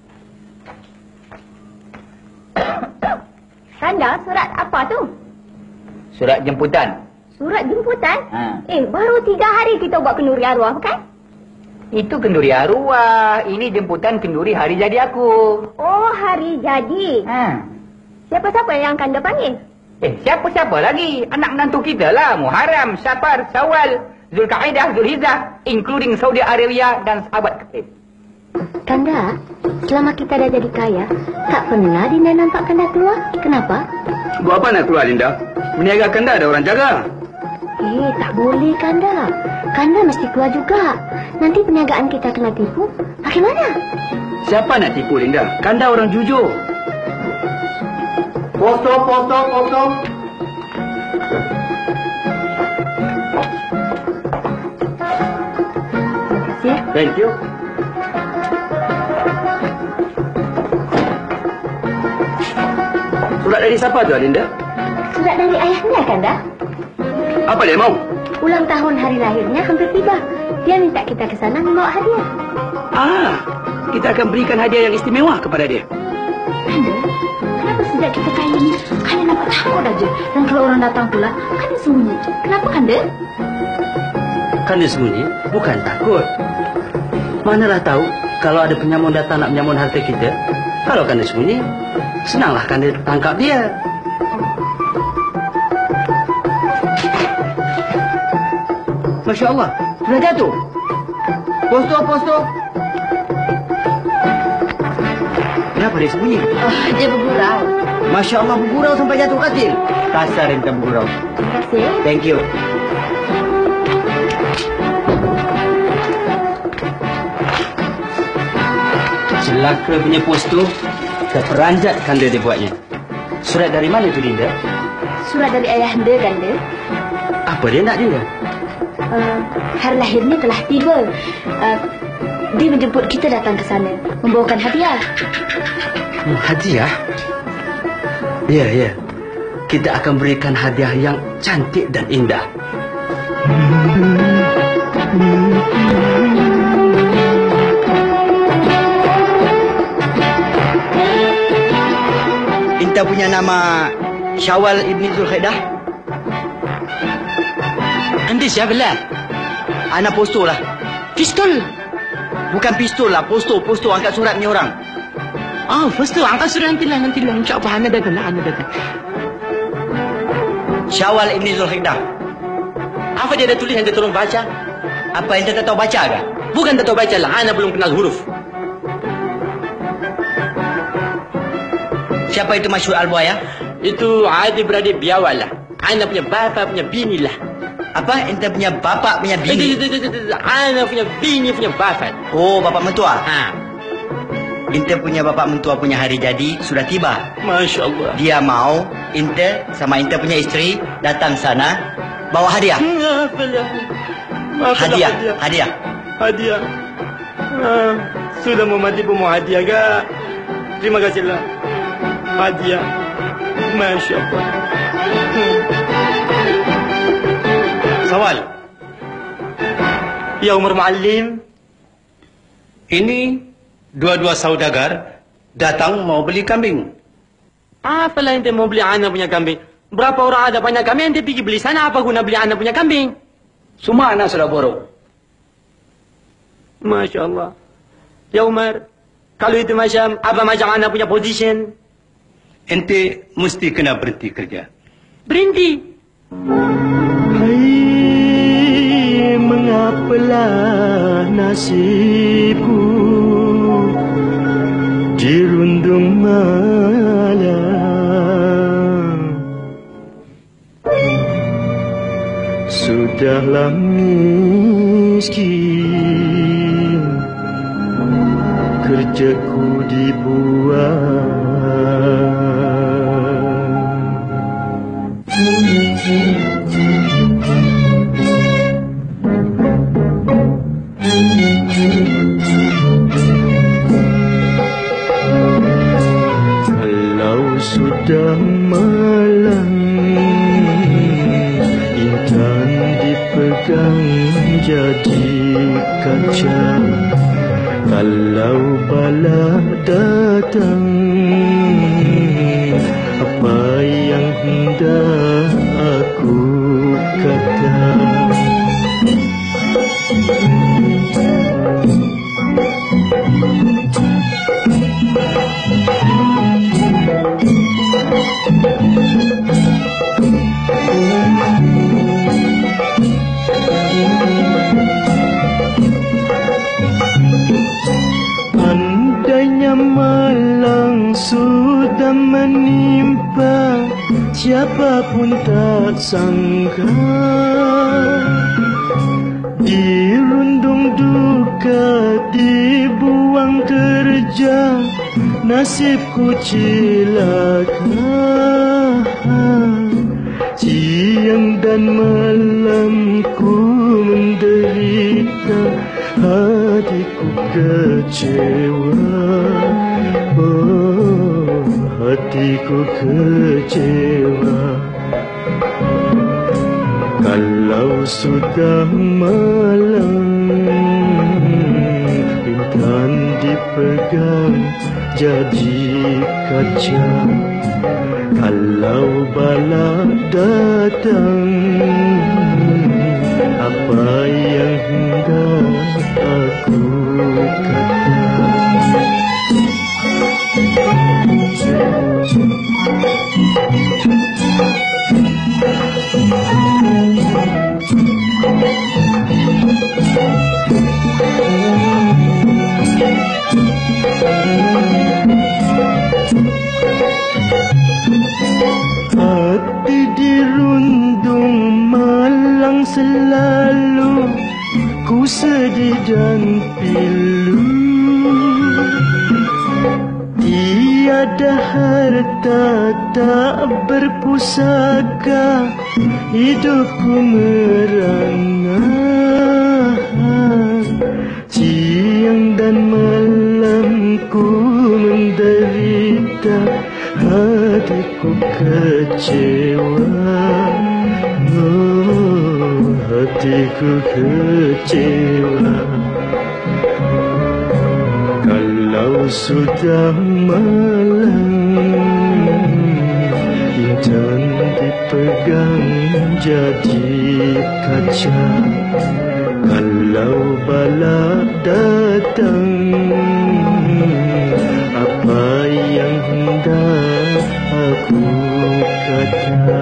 Kanda, surat apa tu? Surat jemputan. Surat jemputan? Ha. Eh, baru tiga hari kita buat kenduri arwah, bukan? Itu kenduri arwah. Ini jemputan kenduri hari jadi aku. Oh, hari jadi. Ha. Siapa-siapa yang Kanda panggil? Eh, siapa-siapa lagi? Anak menantu kita lah. Muharram, Safar, Syawal, Zulkaidah, Zulhijjah, including Saudi Arabia dan sahabat ketib. Kanda, selama kita dah jadi kaya, tak pernah Dinda nampak Kanda keluar. Kenapa? Buat apa nak keluar, Dinda? Berniaga Kanda ada orang jaga. Eh, tak boleh Kanda. Kanda mesti keluar juga. Nanti perniagaan kita kena tipu. Bagaimana? Siapa nak tipu, Dinda? Kanda orang jujur. Posto, posto, posto. Ya. Thank you. Surat dari siapa tu, Dinda? Surat dari ayahnya, Kanda. Apa dia mau? Ulang tahun hari lahirnya hampir tiba. Dia minta kita ke sana membawa hadiah. Ah, kita akan berikan hadiah yang istimewa kepada dia. Kanda, kenapa sejak kita kaya ini, Kanda nampak takut aja. Dan kalau orang datang pula, Kanda sembunyi. Kenapa, Kanda? Kanda sembunyi, bukan takut. Manalah tahu kalau ada penyamun datang nak menyamun harta kita. Kalau Kanda sembunyi, senanglah Kanda tangkap dia. Masya Allah, sudah jatuh. Posto, posto. Kenapa dia sembunyi? Oh, dia bergurau. Masya Allah, bergurau sampai jatuh katil. Kasar yang tak bergurau. Terima kasih. Thank you. Celaka punya posto, terperanjat Kanda dia buatnya. Surat dari mana tu, Dinda? Surat dari ayah Anda, Kanda. Apa dia nak, Dinda? Uh, hari lahirnya telah tiba. Uh, dia menjemput kita datang ke sana, membawakan hadiah. Hmm, hadiah? Ya, ya. Kita akan berikan hadiah yang cantik dan indah. ente punya nama Syawal Ibni Zulkhaidah? Ente siapa lah? Anak posto lah. Pistol. Bukan pistol lah, posto, posto angkat surat ni orang. Oh, posto angkat surat nanti lah, nanti lah. InsyaAllah, anda datang lah, anda datang. Syawal Ibni Zulkhaidah. Apa dia ada tulis, anda tolong baca? Apa ente tak tahu baca ke? Bukan tak tahu baca lah, anda belum kenal huruf. Siapa itu Masyhur Al-Buaya? Itu adik-beradik biawal lah. Anda punya bapa, punya bini lah. Apa? Ente punya bapak punya bini? Anda punya bini, punya bapa. Oh, bapak mentua? Ha. Ente punya bapak mentua punya hari jadi sudah tiba. Masya Allah. Dia mau ente sama ente punya isteri datang sana bawa hadiah. Hadiah, hadiah. Hadiah. Ah, sudah mau mati pun mau hadiah ke? Terima kasihlah. Hadiah. Masya Allah. Hmm. Sawal. Ya Umar Muallim. Ini dua-dua saudagar datang mau beli kambing. Apalah ente mau beli anak punya kambing? Berapa orang ada banyak kambing, ente pergi beli sana, apa guna beli anak punya kambing? Semua anak sudah borong. Masya Allah. Ya Umar, kalau itu macam, apa macam anak punya position? Ente mesti kena berhenti kerja. Berhenti? Hai, mengapalah nasibku dirundung malam. Sudahlah miskin, kerjaku dibuang. Kalau sudah malam, intan dipegang jadi kaca. Kalau bala datang, apa yang hendak aku kata? Andainya malang sudah menimpa, siapapun tak sangka dirundung duka, dibuang kerja, nasibku cilaka. Siang dan malam ku menderita, hatiku kecewa. Oh, hatiku kecewa. Kalau sudah malam, intan dipegang jadi kaca. Kalau bala datang, apa yang hendak aku kata? Hati dirundung malang selalu, ku sedih dan pilu. Tiada harta tak berpusaka, hidupku merana. Siang dan malam ku menderita, hatiku kecewa. Oh, hatiku kecewa. Kalau sudah malam, pegang jadi kaca. Kalau bala datang, apa yang hendak aku kata?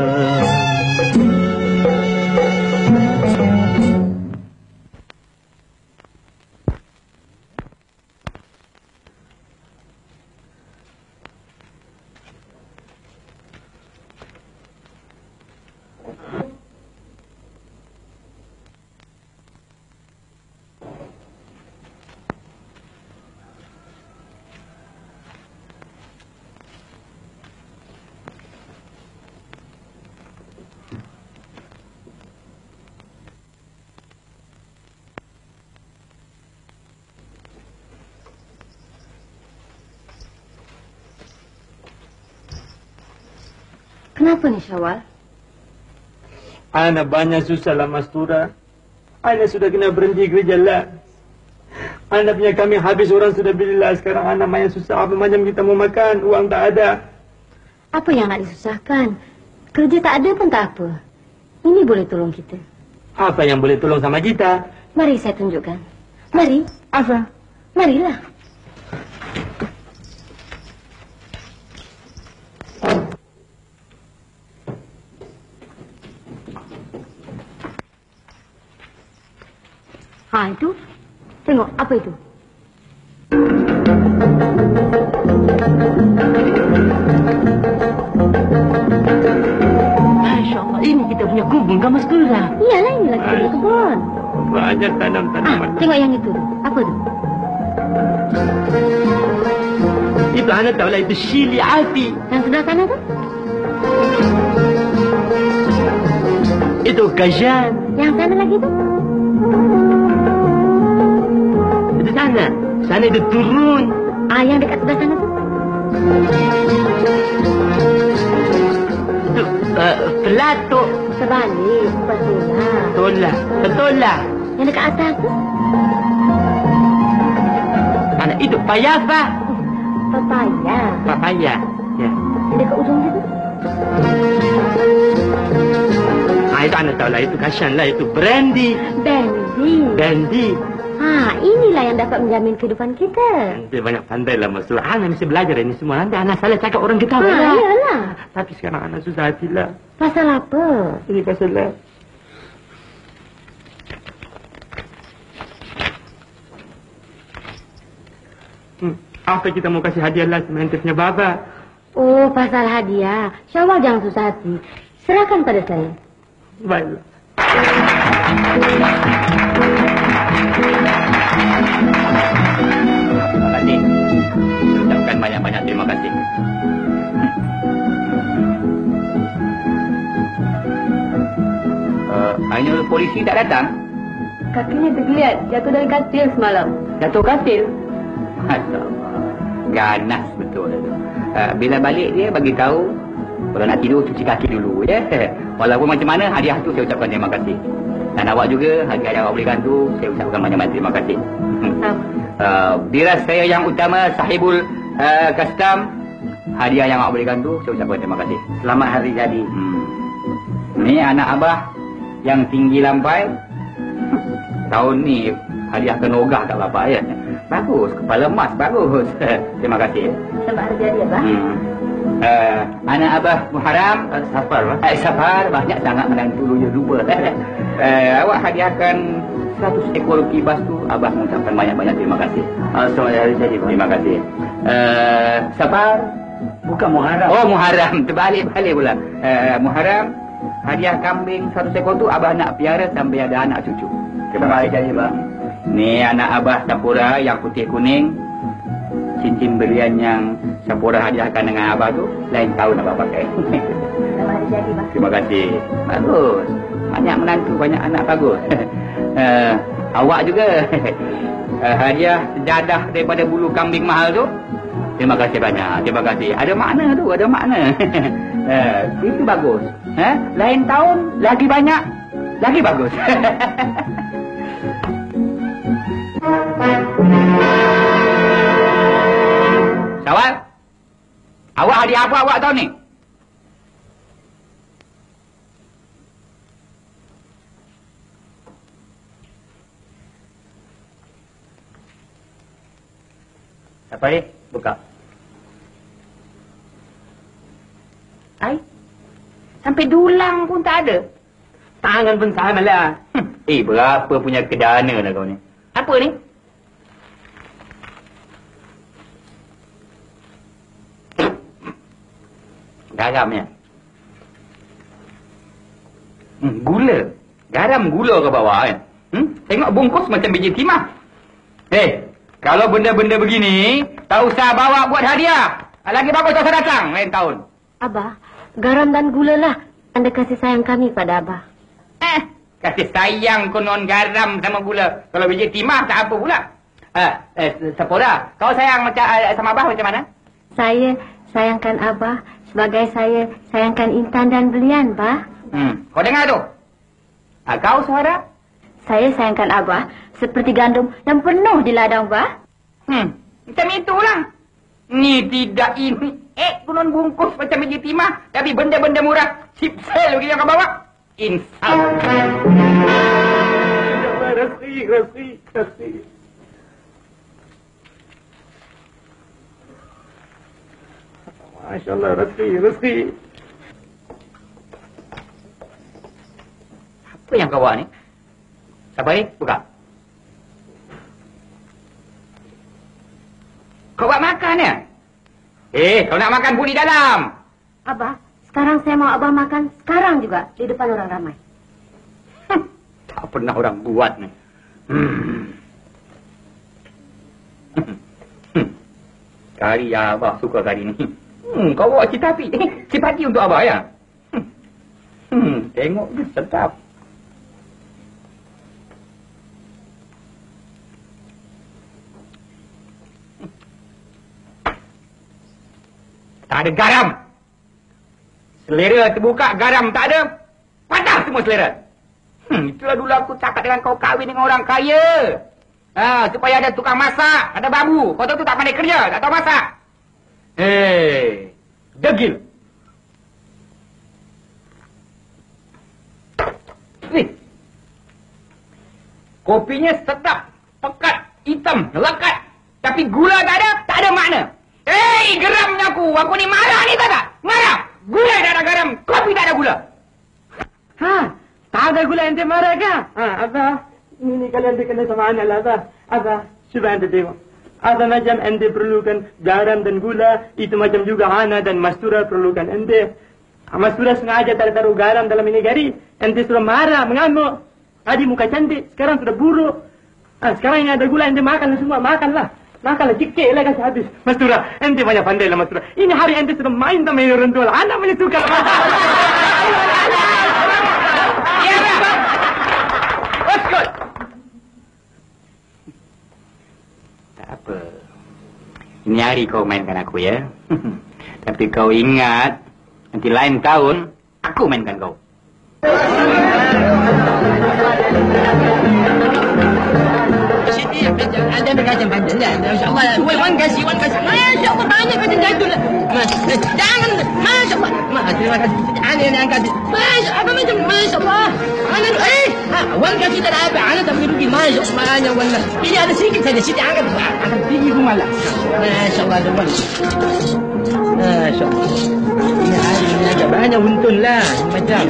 Kenapa nih Syawal? Ana banyak susah lah Mastura. Ana sudah kena berhenti kerja lah. Ana punya kami habis, orang sudah beli lah. Sekarang ana banyak susah. Apa macam kita mau makan, uang tak ada. Apa yang nak disusahkan? Kerja tak ada pun tak apa. Ini boleh tolong kita. Apa yang boleh tolong sama kita? Mari saya tunjukkan. Mari. Apa? Marilah. Ha, itu. Tengok, apa itu? Masya Allah, ini kita punya kebun kan Mas Kura? Iyalah, ini lagi punya kebun. Banyak tanam-tanaman. Ah, tengok yang itu. Apa itu? Itu anak tahu lah, itu Shili api. Yang sebelah sana tu? Itu kajan. Yang sana lagi tu? Itu sana. Sana itu turun. Ah, yang dekat sebelah sana tu? Itu uh, pelatuk. Sebalik, betul lah. Betul lah. Betul lah. Yang dekat atas tu? Mana itu payafa. Papaya. Papaya. Ya. Yang dekat ujung situ? Ah, itu anak tahu lah, itu kasihan lah, itu brandy. Brandy. Brandy. Ha, inilah yang dapat menjamin kehidupan kita. Nanti banyak pandai lah Mas. Anak mesti belajar ini semua. Nanti anak salah cakap orang kita. Ha, lah. iyalah. Tapi sekarang anak susah hati lah. Pasal apa? Ini pasal lah. Hmm, apa kita mau kasih hadiah lah sama ente punya baba? Oh, pasal hadiah. Syawal jangan susah hati. Serahkan pada saya. Baiklah. Terima kasih. Ucapkan banyak-banyak terima kasih. Uh, Ainul polisi tak datang? Kakinya tergeliat. Jatuh dari katil semalam. Jatuh katil. Allah. Ganas betul. Uh, bila balik dia bagi tahu kalau nak tidur cuci kaki dulu ya. Walaupun macam mana hadiah tu saya ucapkan terima kasih. Dan awak juga hadiah yang awak berikan tu saya ucapkan banyak-banyak terima kasih. Uh, diras saya yang utama sahibul uh, custom, hadiah yang awak berikan tu saya ucapkan terima kasih. Selamat hari jadi. Hmm. Ni anak abah yang tinggi lampai. Tahun ni hadiahkan ogah kat bapak ya. Bagus, kepala emas bagus. Terima kasih. Selamat hari jadi, Abah. Hmm. Uh, anak abah Muharram uh, Safar eh, Safar banyak sangat menantu dulu lupa. uh, awak hadiahkan seratus ekor kibas tu, abah mengucapkan banyak-banyak terima kasih. Uh, selamat hari jadi. Terima kasih. Uh, Safar Bukan Muharram. oh Muharram, terbalik-balik pula. uh, Muharram hadiah kambing seratus ekor tu abah nak piara sampai ada anak cucu. Terima kasih jadi bang. Ni anak abah Sapura yang putih kuning. Cincin belian yang Sapura hadiahkan dengan abah tu lain tahun abah pakai. Selamat hari jadi, Bang. Terima kasih. Bagus. Banyak menantu, banyak anak bagus. uh, awak juga uh, hadiah sejadah daripada bulu kambing mahal tu. Terima kasih banyak. Terima kasih. Ada makna tu, ada makna. uh, itu bagus. Eh? Lain tahun lagi banyak, lagi bagus. Syawal, awak hadiah apa awak tahu ni? Apa ni? Buka. Ai. Sampai dulang pun tak ada. Tangan pun sama lah. Eh, berapa punya kedana lah kau ni? Apa ni? Garamnya. Hmm, gula. Garam gula ke bawah kan? Hmm? Tengok bungkus macam biji timah. Eh, kalau benda-benda begini, tak usah bawa buat hadiah. Lagi bagus tak usah datang lain tahun. Abah, garam dan gula lah tanda kasih sayang kami pada Abah. Eh, kasih sayang konon garam sama gula. Kalau biji timah tak apa pula. Eh, eh Sepora, kau sayang macam uh, sama Abah macam mana? Saya sayangkan Abah sebagai saya sayangkan Intan dan Belian, Bah. Hmm, kau dengar tu? Ah, kau suara? Saya sayangkan Abah seperti gandum yang penuh di ladang, Bah. Hmm, macam itulah. Ni tidak ini. Eh, konon bungkus macam biji timah. Tapi benda-benda murah. Chip sale begini yang kau bawa. Insaf. Rezeki, rezeki, rezeki. Masya Allah, rezeki, rezeki. Apa yang kau bawa ni? Siapa ni? Buka. Kau buat makan ya? Eh, kau nak makan pun di dalam. Abah, sekarang saya mau Abah makan sekarang juga di depan orang ramai. Hmm, tak pernah orang buat ni. Hmm. Hmm. Kari Abah suka kari ni. Hmm, kau bawa cipati. Eh, cipati untuk Abah ya? Hmm, hmm tengok dia sedap. Tak ada garam. Selera terbuka, garam tak ada. Patah semua selera. Hmm, itulah dulu aku cakap dengan kau kahwin dengan orang kaya. Ha, supaya ada tukang masak, ada babu. Kau tahu tu tak pandai kerja, tak tahu masak. Hei, degil. Ni. Kopinya sedap, pekat, hitam, lekat. Tapi gula tak ada, tak ada makna. Hei, geramnya aku. Aku ni marah ni tak tak? Marah. Gula tak ada garam, kopi tak ada gula. Ha, tak ada gula ente marah ke? Ha, Abah, ini kalian berkena sama anak lah, Abah. Abah, cuba ente tengok. Apa macam ente perlukan garam dan gula, itu macam juga Ana dan Mastura perlukan ente. Mastura sengaja tak taruh garam dalam ini gari. Ente sudah marah, mengamuk. Tadi muka cantik, sekarang sudah buruk. Ha, sekarang ini ada gula, ente makan semua, makanlah. Makanlah, cikik lah kasih habis. Mastura, ente banyak pandai lah Mastura. Ini hari ente sudah main sama orang tua lah. Anak boleh suka lah. Ya, Abah. Uskut. Tak apa. Ini hari kau mainkan aku ya. Tapi kau ingat, nanti lain tahun, aku mainkan kau. Ada macam panjang dah. Masya-Allah. Wei, wan kasih, wan kasih. Masya-Allah banyak macam jadul. Jangan. Masya-Allah. Ma, terima kasih. Ana yang angkat. Masya apa macam masya-Allah. Ana eh, ha, wan kasih tak ada. Ana tak pergi masya-Allah ana wan. Ini ada sikit saja, sikit angkat. Angkat tinggi rumah lah. Masya-Allah ada wan. Masya-Allah. Ini hari ini ada banyak untung lah macam.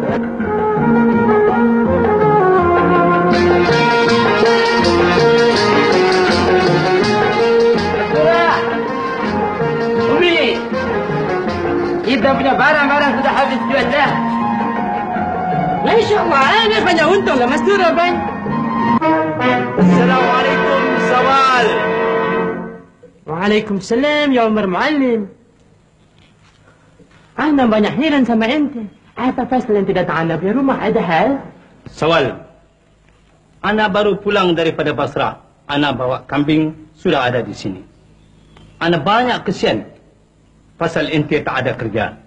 Kita punya barang-barang sudah habis jual dah. Masya Allah, ini banyak untung lah Mas Tura, Bang. Assalamualaikum, Sawal. Waalaikumsalam, ya Umar Muallim. Ana banyak heran sama ente. Apa pasal ente datang anda punya rumah? Ada hal? Sawal. Ana baru pulang daripada Basrah. Ana bawa kambing sudah ada di sini. Ana banyak kesian pasal ente tak ada kerja.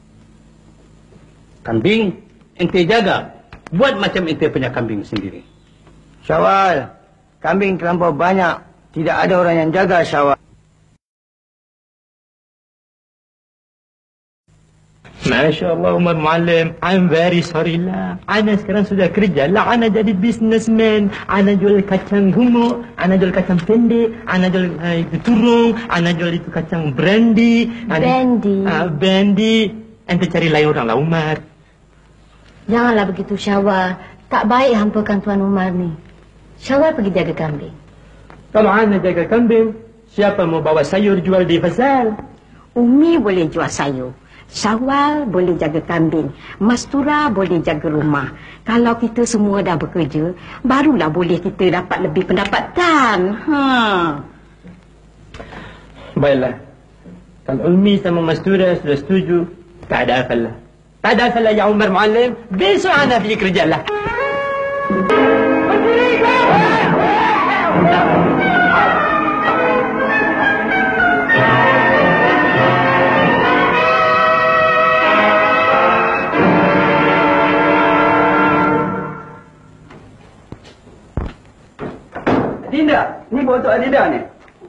Kambing ente jaga. Buat macam ente punya kambing sendiri. Syawal, kambing terlampau banyak. Tidak ada orang yang jaga, Syawal. Masya Allah Umar Muallim, I'm very sorry lah. Ana sekarang sudah kerja lah. Ana jadi businessman. Ana jual kacang gemuk, ana jual kacang pendek, ana jual uh, itu turung, ana jual itu kacang brandy. Brandy. Ah, uh, brandy. Ente cari lain orang lah Umar. Janganlah begitu Syawal. Tak baik hampakan Tuan Umar ni. Syawal pergi jaga kambing. Kalau ana jaga kambing, siapa mau bawa sayur jual di pasar? Umi boleh jual sayur. Syawal boleh jaga kambing. Mastura boleh jaga rumah. Kalau kita semua dah bekerja, barulah boleh kita dapat lebih pendapatan. Ha. Baiklah. Kalau Umi sama Mastura sudah setuju, tak ada apalah. Tak ada apalah ya Umar Muallim. Besok ana pergi kerja lah. Dinda, ni botol Adida ni.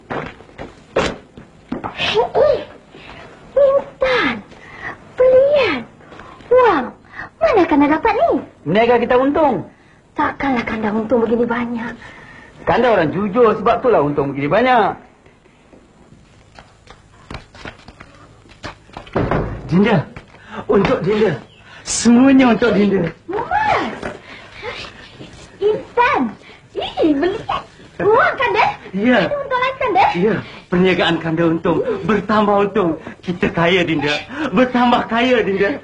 Hei, Intan, belian, wang, mana kanda dapat ni? Meniaga kita untung. Takkanlah kanda untung begini banyak. Kanda orang jujur, sebab itulah untung begini banyak. Dinda, untuk Dinda. Semuanya untuk Dinda. Mas, Intan, ih, belian. Wang kanda? Ya. Ada untungan kanda? Ya, perniagaan kanda untung, bertambah untung. Kita kaya Dinda, bertambah kaya Dinda.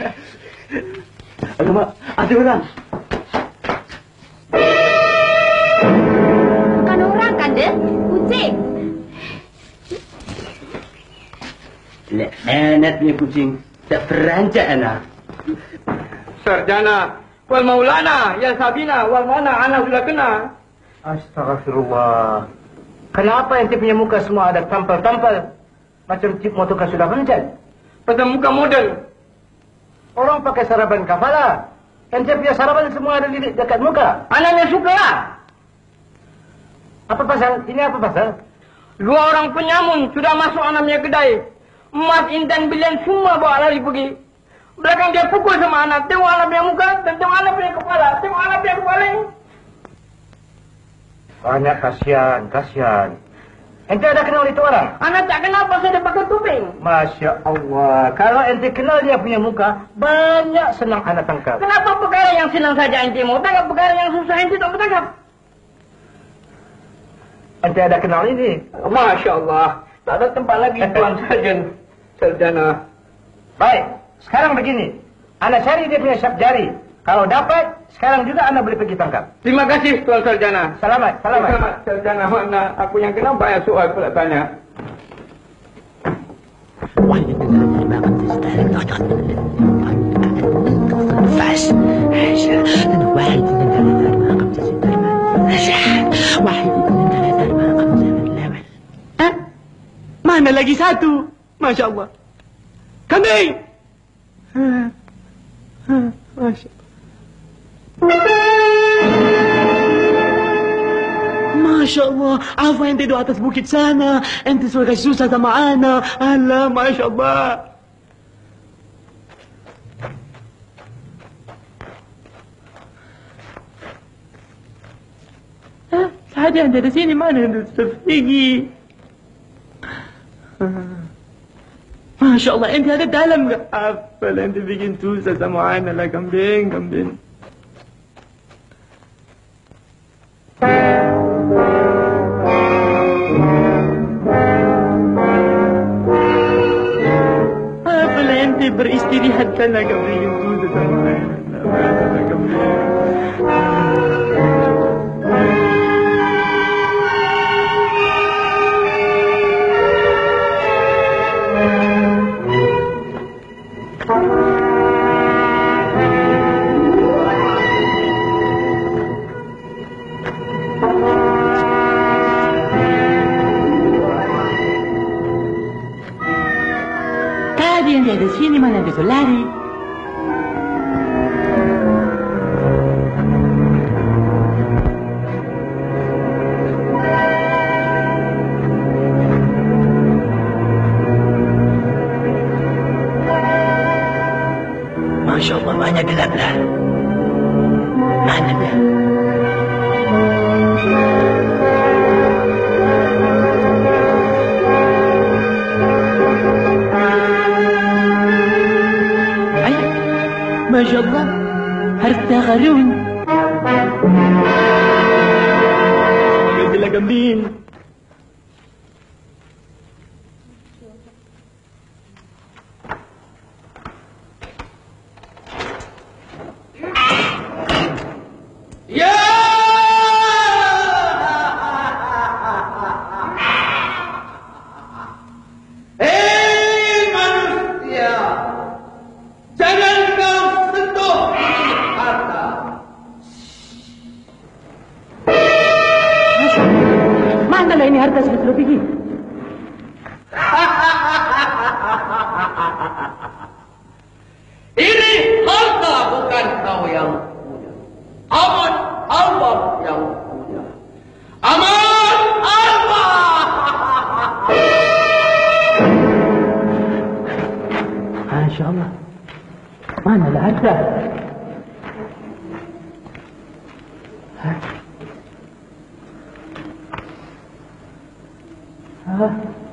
Alamak, ada orang. Bukan orang kanda, kucing. Anak punya kucing, tak perancak anak. Sarjana, wal maulana, ya Sabina, wal mana anak sudah kena. Astagfirullah. Kenapa ente punya muka semua ada tampal-tampal? Macam cip motoka sudah pencet. Pasal muka model. Orang pakai saraban kafala. Ente punya saraban semua ada di dekat muka. Anaknya suka lah. Apa pasal? Ini apa pasal? Dua orang penyamun sudah masuk anaknya kedai. Emas, Intan, Bilian semua bawa lari pergi. Belakang dia pukul sama anak. Tengok anak punya muka dan tengok anak punya kepala. Tengok anak punya kepala. Banyak kasihan, kasihan. Ente ada kenal itu orang? Anak tak kenal pasal dia pakai tuping. Masya Allah. Kalau ente kenal dia punya muka, banyak senang anak tangkap. Kenapa perkara yang senang saja ente mau tangkap, perkara yang susah ente tak mau tangkap? Ente ada kenal ini? Masya Allah. Tak ada tempat lagi Tuan Sarjan. Sarjana. Baik. Sekarang begini. Anak cari dia punya syap jari. Kalau dapat, sekarang juga anda boleh pergi tangkap. Terima kasih Tuan Sarjana. Selamat, selamat. Selamat Sarjana. Mana aku yang kenal banyak soal pula tanya. Fast. واحد اثنين ثلاثة أربعة خمسة ستة سبعة واحد اثنين ثلاثة أربعة خمسة ثمانية. Eh? Mana lagi satu? Masya Allah. Kambing. Masya Masya Allah, apa ente di atas bukit sana? Ente sudah kasih susah sama ana. Allah, Masya Allah. Hah? Tadi ente di sini, mana ente sudah pergi? Masya Allah, ente ada dalam ke? Apa ente bikin susah sama ana lah, kambing, kambing. Apalah ente beristirahatkanlah kambing itu sama ana. Apalah kambing. Tadi yang ada sini mana bisa lari. Masya Allah, banyak gelap lah. Mana dia? Ayah, Masya Allah, harta karun. Itulah kambing. Ini harta sudah pergi. Ini harta bukan kau yang punya. Aman Allah yang punya. Aman Allah. Masya Allah. Mana harta? Hah? Hah?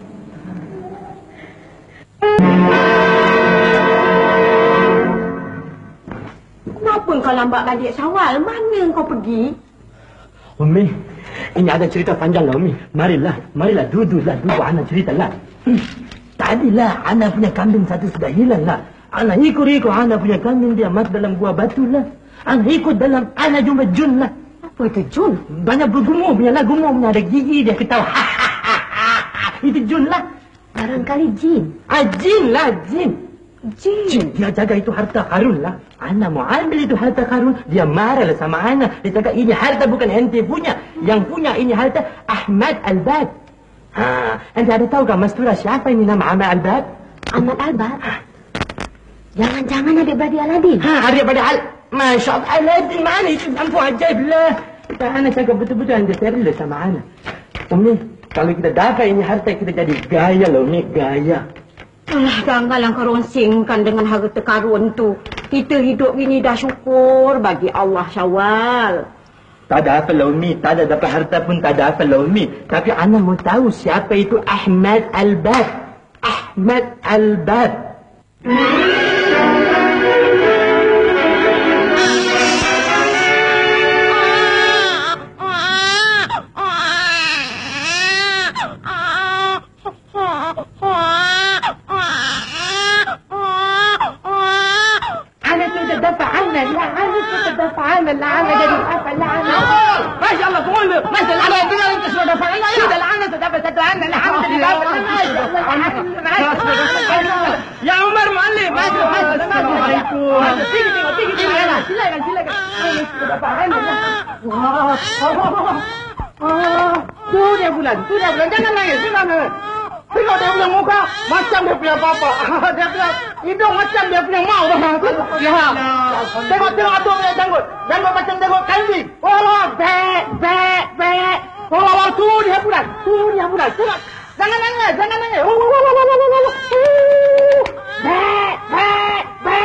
Kenapa kau lambat balik Syawal? Mana kau pergi? Umi, ini ada cerita panjang lah Umi. Marilah, marilah duduklah, duduk anak ceritalah. Hmm. Tadilah anak punya kambing satu sudah hilang lah. Anak ikut-ikut anak punya kambing dia mati dalam gua batu lah. Anak ikut dalam anak jumpa Jun lah. Apa itu Jun? Banyak bergumur punya lah, gumur punya ada gigi dia ketawa. Itu Jun lah. Barangkali Jin. Ah, Jin lah, Jin. Jin. Jin, dia jaga itu harta karun lah. Ana mau ambil itu harta karun, dia marah lah sama Ana. Dia cakap ini harta bukan ente punya. Yang punya ini harta Ahmad Al-Bad. Ha, ente ada tahu kan Mastura siapa ini nama Ahmad Al-Bad? Ahmad Al-Bad? Jangan-jangan adik-beradik Aladin? Ha, adik-beradik Al... Masya Allah, Aladin mana itu? Ampun ajaib lah. Kita Ana cakap betul-betul ente terila sama Ana. Umi, kalau kita dapat ini harta kita jadi gaya loh, Umi, gaya. Alah, janganlah kau ronsingkan dengan harta karun tu. Kita hidup ini dah syukur bagi Allah Syawal. Tak ada apa lah Umi, tak ada dapat harta pun tak ada apa lah Umi. Tapi Ana mau tahu siapa itu Ahmad Al-Bad. Ahmad Al-Bad. اللعنة جديد أفا اللعنة ما شاء الله تقول له ما شاء الله كده انت شو دفع لنا كده اللعنة تدفع تدفعنا اللعنة جديد أفا يا عمر معلم ما شاء الله ما شاء الله تيجي تيجي تيجي هنا سيلك سيلك دفع لنا tuh dia bulan tuh dia bulan jangan nangis jangan nangis. Tengok dia punya muka macam dia punya papa. Dia punya hidung macam dia punya mau. Ya. Tengok tengok tu punya janggut. Janggut macam janggut kambing. Oh, be be be. Oh, tu dia bulan. Tu dia bulan. Tengok. Jangan nangis, jangan nangis. Be be be.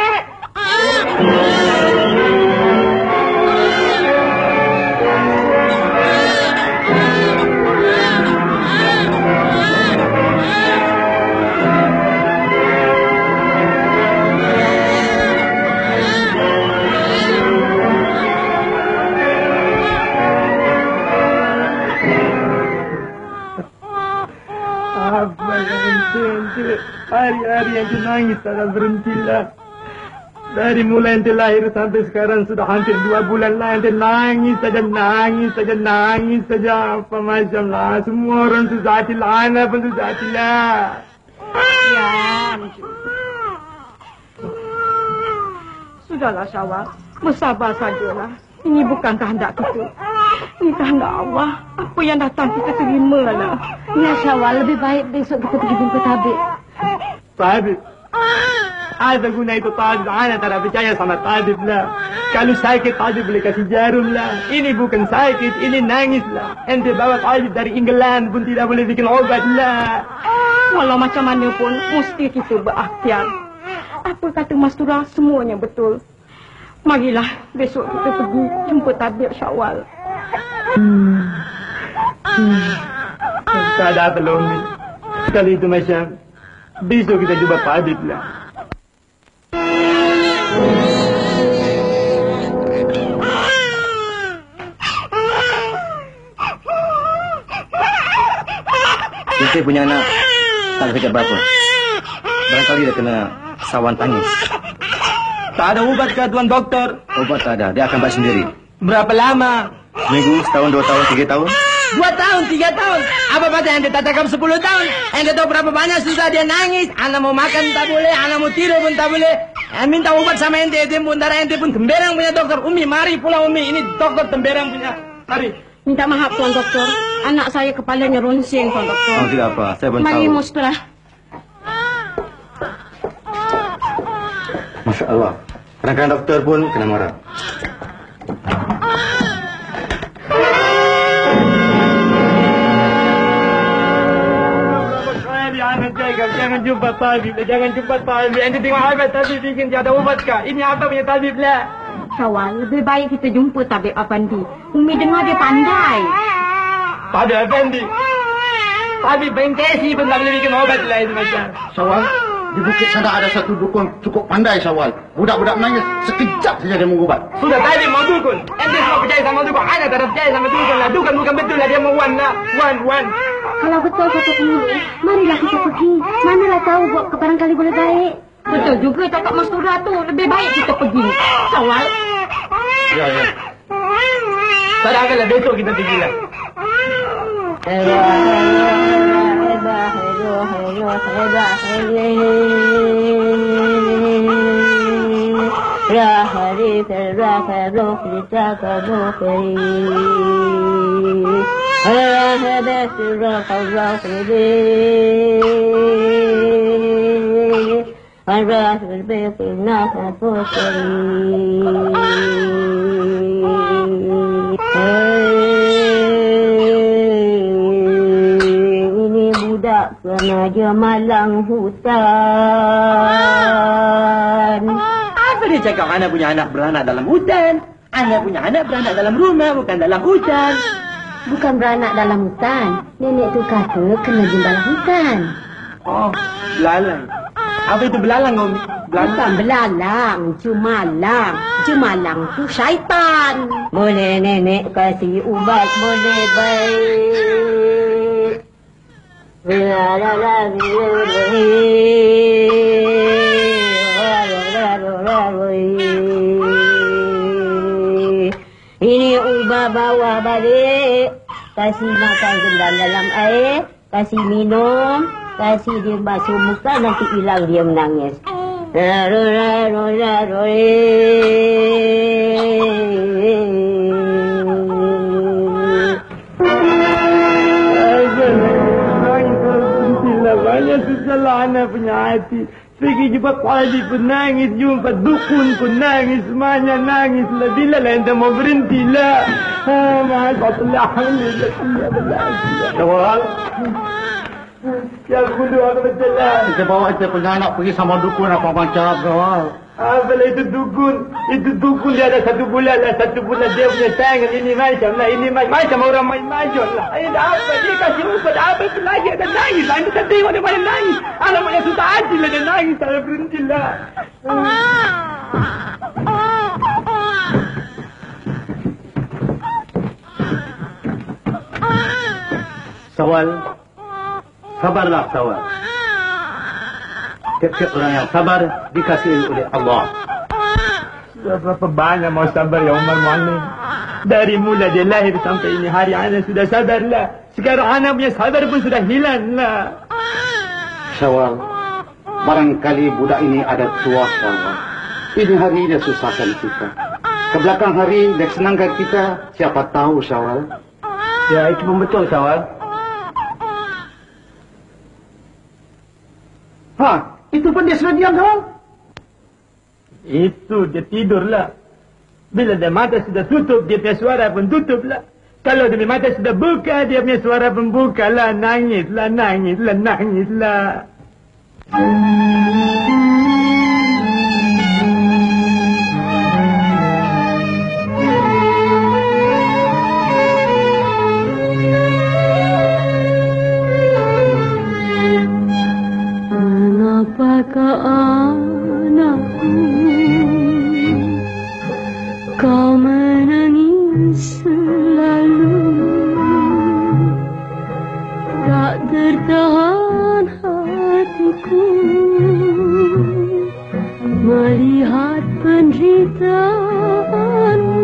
Hari-hari yang nangis tak berhentilah. Dari mulai ente lahir sampai sekarang sudah hampir dua bulan lah ente nangis saja, nangis saja, nangis saja. Apa macam lah. Semua orang susah hati lah, anak pun susah hati lah. Ya, sudahlah Syawal, bersabar sajalah. Ini bukan kehendak kita. Ini kehendak Allah. Apa yang datang kita terimalah. Ya Syawal, lebih baik besok kita pergi jumpa Tabib. Tabib? Apa guna itu tabib? Ana tak percaya sama tabib lah. Kalau sakit tabib boleh kasih jarum lah. Ini bukan sakit, ini nangis lah. Ente bawa tabib dari England pun tidak boleh bikin obat lah. Walau macam mana pun, mesti kita berakhtiar. Apa kata Mastura semuanya betul. Marilah besok kita pergi jumpa tabib Syawal. Hmm. Hmm. Tak ada apa lah Umi. Kali itu macam besok kita jumpa tabib lah. Kita punya anak tak sakit berapa. Barangkali dia kena sawan tangis. Tak ada ubat ke tuan doktor? Obat tak ada, dia akan buat sendiri. Berapa lama? Seminggu, setahun, dua tahun, tiga tahun. Dua tahun, tiga tahun. Apa pada ente tak cakap sepuluh tahun? Ente tahu berapa banyak susah dia nangis. Anak mau makan tak boleh, anak mau tidur pun tak boleh. Saya minta obat sama ente, ente pun darah ente pun temberang punya dokter. Umi, mari pulang Umi. Ini dokter temberang punya. Mari. Minta maaf tuan doktor. Anak saya kepalanya runsing tuan doktor. Oh tidak apa, saya pun Mari tahu. Mastura. Masya Allah, kadang-kadang dokter pun kena marah. Anak jaga, jangan jumpa tabib lah, jangan jumpa tabib. Ente tengok apa tabib bikin tiada obat kah? Ini apa punya tabib lah? Syawal, lebih baik kita jumpa tabib Afandi. Umi dengar dia pandai. Tabib Afandi? Tabib Bengkesi pun tak boleh bikin obat lah itu macam. Syawal, di bukit sana ada satu dukun cukup pandai Syawal. Budak-budak menangis sekejap saja dia mengubat. Sudah tadi mau dukun. Ente semua percaya sama dukun. Ana tak percaya sama dukun lah. Dukun bukan betul lah, dia mau wan lah. Wan, wan. Kalau betul kata Umi, marilah kita pergi. Manalah tahu buat barangkali boleh baik. Betul juga cakap Mastura tu. Lebih baik kita pergi. Syawal. Ya, ya. Tak ada lah, besok kita pergi lah. Ini budak penaja malang hutan. Apa dia cakap anak punya anak beranak dalam hutan? Anak punya anak beranak dalam rumah, bukan dalam hutan. Bukan beranak dalam hutan. Nenek tu kata kena jumbalah hutan. Oh, belalang. Apa itu belalang, Om? Bukan belalang, cumalang. Cumalang tu syaitan. Boleh nenek kasih ubat, boleh baik. La la la Ini ubah bawa balik. Kasih makan gendang dalam air. Kasih minum. Kasih dia basuh muka, nanti hilang dia menangis. Banyak susah anak punya hati. Pergi jumpa kuali pun nangis, jumpa dukun pun nangis, semuanya nangis lah. Bila lah ente mau berhenti lah. Masyaallah, alhamdulillah. Syawal, Ya kudu aku betul lah. kita bawa kita punya anak pergi sama dukun apa macam Syawal. Apalah itu dukun. Itu dukun dia ada satu bulan lah. Satu bulan dia punya tangan. Ini macam lah. Ini macam, macam orang main major lah. Ini apa? Dia kasih ubat. Apa itu lagi? Ada nangis lah. Ini saya tengok dia main nangis. Anak punya susah hati lah. Dia nangis. Saya berhenti lah. Syawal, sabarlah Syawal. Tiap-tiap orang yang sabar dikasihi oleh Allah. Sudah berapa banyak mau sabar ya Umar Mu'allim. Dari mula dia lahir sampai ini hari anak sudah sabar lah. Sekarang anak punya sabar pun sudah hilang lah. Syawal, barangkali budak ini ada tuah Syawal. Ini hari dia susahkan kita. Kebelakang hari dia senangkan kita. Siapa tahu Syawal. Ya itu pun betul Syawal. Ha, itu pun dia sudah diam Syawal. Itu dia tidurlah. Bila dia mata sudah tutup, dia punya suara pun tutup lah. Kalau dia punya mata sudah buka, dia punya suara pun buka lah. Nangislah, nangislah, nangislah. perasaanmu,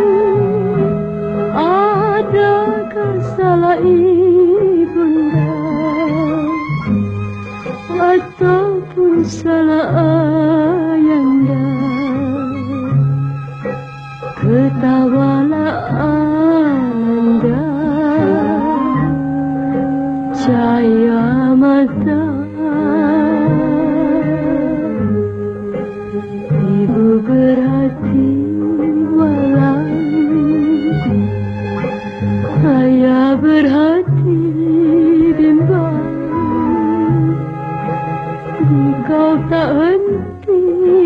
adakah salah ibunda ataupun salah ayanda? Ketawalah Ananda, cahaya mata ibu berhati walau, ayah berhati bimbang. Kau tak henti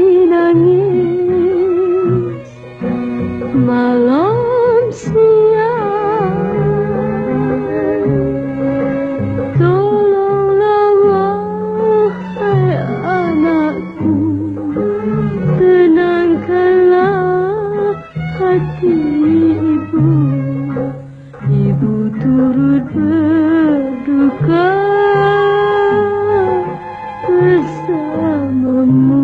nangis malam siang. Tolonglah wahai anakku, tenangkanlah hati ibu. Ibu turut berduka bersamamu.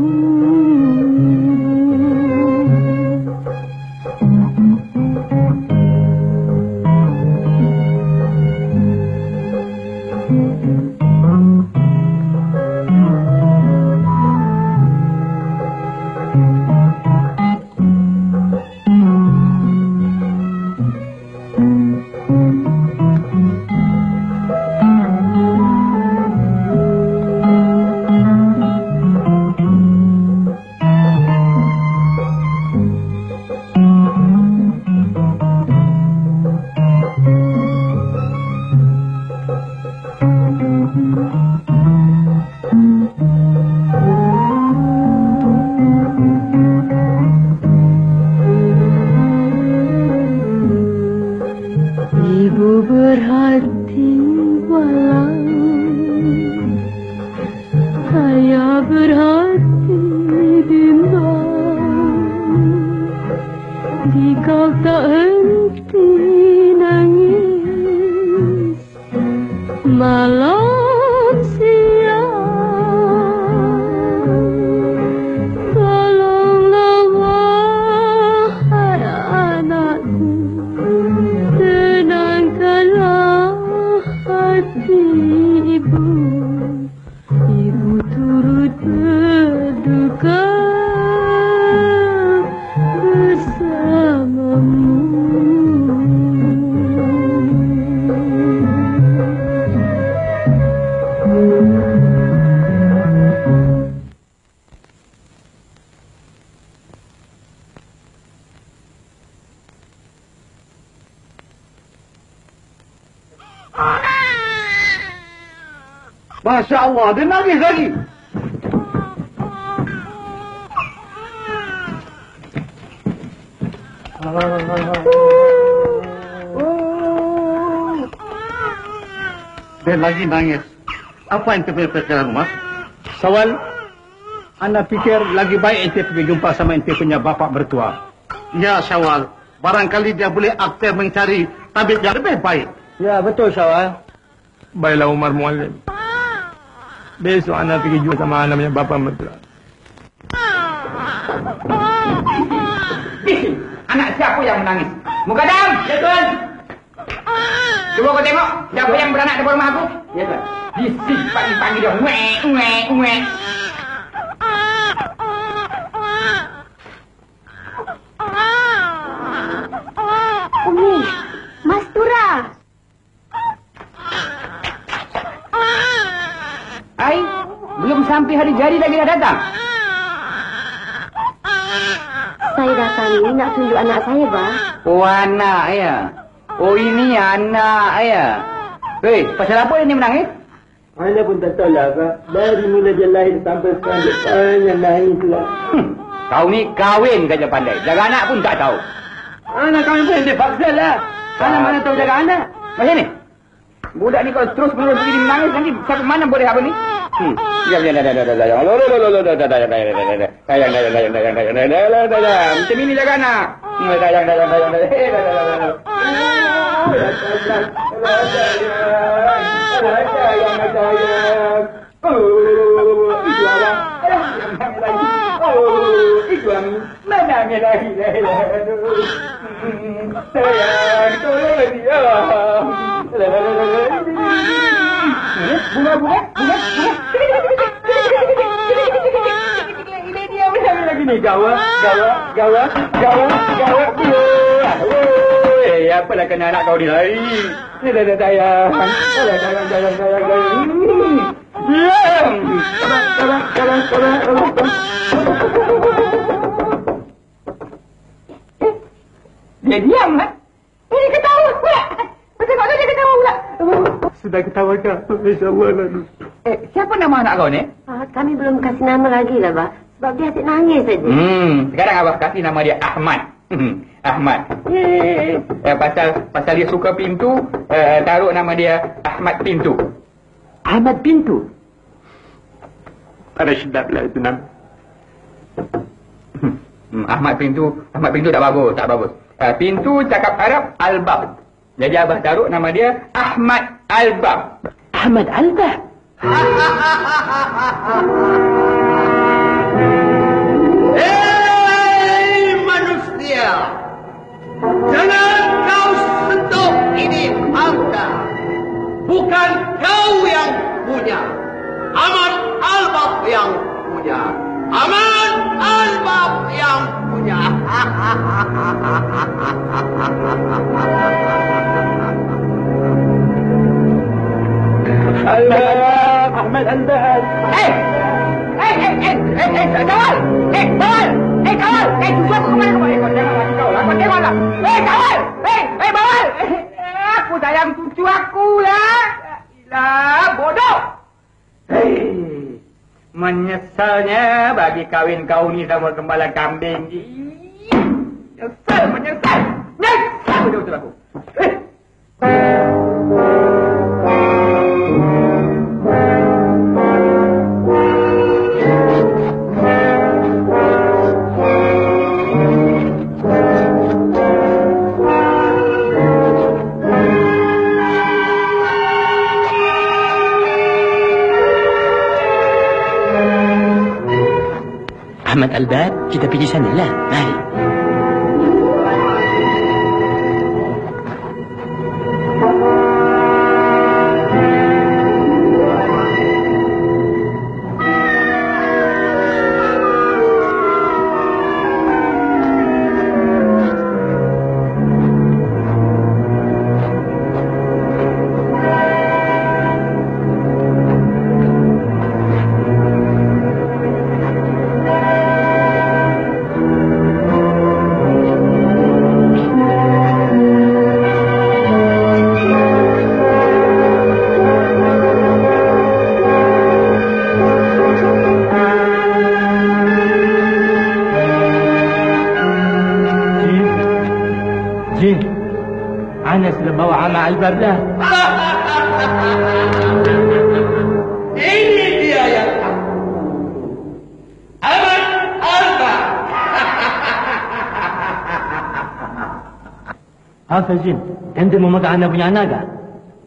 Ibu berhati walau, ayah berhati bimbang. Dikau tak henti nangis malam siang. Tolonglah wahai anakku, tenangkanlah hati ibu. Ibu turut berduka bersamamu. Masya Allah, dia nangis lagi. Dia lagi nangis. Apa yang terjadi perkara rumah? Sawal, anda pikir lagi baik ente pergi jumpa sama ente punya bapak bertua. Ya, Syawal. Barangkali dia boleh aktif mencari tabib yang lebih baik. Ya, betul Syawal. Baiklah Umar Muallim. Besok anak pergi jumpa sama anak punya bapak bertua. Anak siapa yang menangis? Mukadam! Ya, Tuan. Cuba kau tengok, siapa yang beranak depan rumah aku? Ya, Tuan. Bisik pagi-pagi dia. Uek, uek, uek. Umi, Mastura. Ai, belum sampai hari jadi lagi dah datang. Saya datang ini nak tunjuk anak saya, Bah. Oh, anak ya. Oh, ini anak ya. Hei, pasal apa ini menangis? Anda pun tak tahu lah, Pak. Dari mula dia lahir sampai sekarang dia banyak nangis lah. Hmm, kau ni kahwin saja pandai. Jaga anak pun tak tahu. Anak kahwin pun dia paksa lah. Anak mana tahu jaga anak? Macam ni? Budak ni kalau terus menerus begini menangis, nanti sampai mana boleh apa ni? Hmm. Diam, diam, diam, diam, diam, diam. Lo, lo, lo, lo, lo, diam, diam, diam, diam, diam, diam. Dayang, dayang, dayang, dayang, dayang, dayang, dayang, dayang. Macam ini jaga anak. Dayang, dayang, dayang, dayang, dayang, dayang. Oh, itu apa? Oh, Aduh, Iguang, menangis lagi lah. Aduh. Sayang, tolong dia. Bunga, bunga, bunga, bunga. Ini dia menangis lagi nih. Gawat, gawat, gawat, gawat, gawat. Eh, apalah kena anak kau ni lari. Dah, dah, dah, sayang. Sayang, sayang, sayang, sayang, sayang. Diam! Sabar, sabar, sabar, sabar, sabar. Dia diam, kan? Ini ketawa pula. Tengok dia ketawa pula. Sudah ketawa kah? InsyaAllah lah. Eh, siapa nama anak kau ni? Ah, kami belum kasih nama lagi lah, Bah. Sebab dia asyik nangis saja. Hmm, sekarang Abah kasih nama dia Ahmad. Ahmad. Eh, eh, pasal pasal dia suka pintu, eh, taruh nama dia Ahmad Pintu. Ahmad Pintu? Ada sedap lah itu nama. Hmm, Ahmad Pintu, Ahmad Pintu tak bagus, tak bagus. Uh, pintu cakap Arab Al-Bab. Jadi Abah taruh nama dia Ahmad Al-Bab. Ahmad Al-Bab? Hei manusia, jangan kau sentuh ini harta. Bukan kau yang punya. Ahmad Al-Bab yang punya. Ahmad Al-Bab yang punya. Al-Bab, Ahmad Al-Bab. Eh! Eh, eh, eh, eh, eh, kawal! Eh, kawal! Eh, kawal! Eh, cuba aku kemana kau? Eh, kau jangan lagi kau lah, kau tengoklah. Eh, kawal! Eh, eh, bawal! Eh, aku sayang cucu aku lah. Lah, bodoh! Hei, menyesalnya bagi kawin kau ni sama gembala kambing. Menyesal, menyesal! Menyesal betul-betul aku. Eh. Ahmad Al-Bab, kita pergi sana lah. Mari. Al-Bab dah. Ini dia yang aku. Ahmad Al-Bab. Apa Jin? Ente mau makan anak punya anak tak?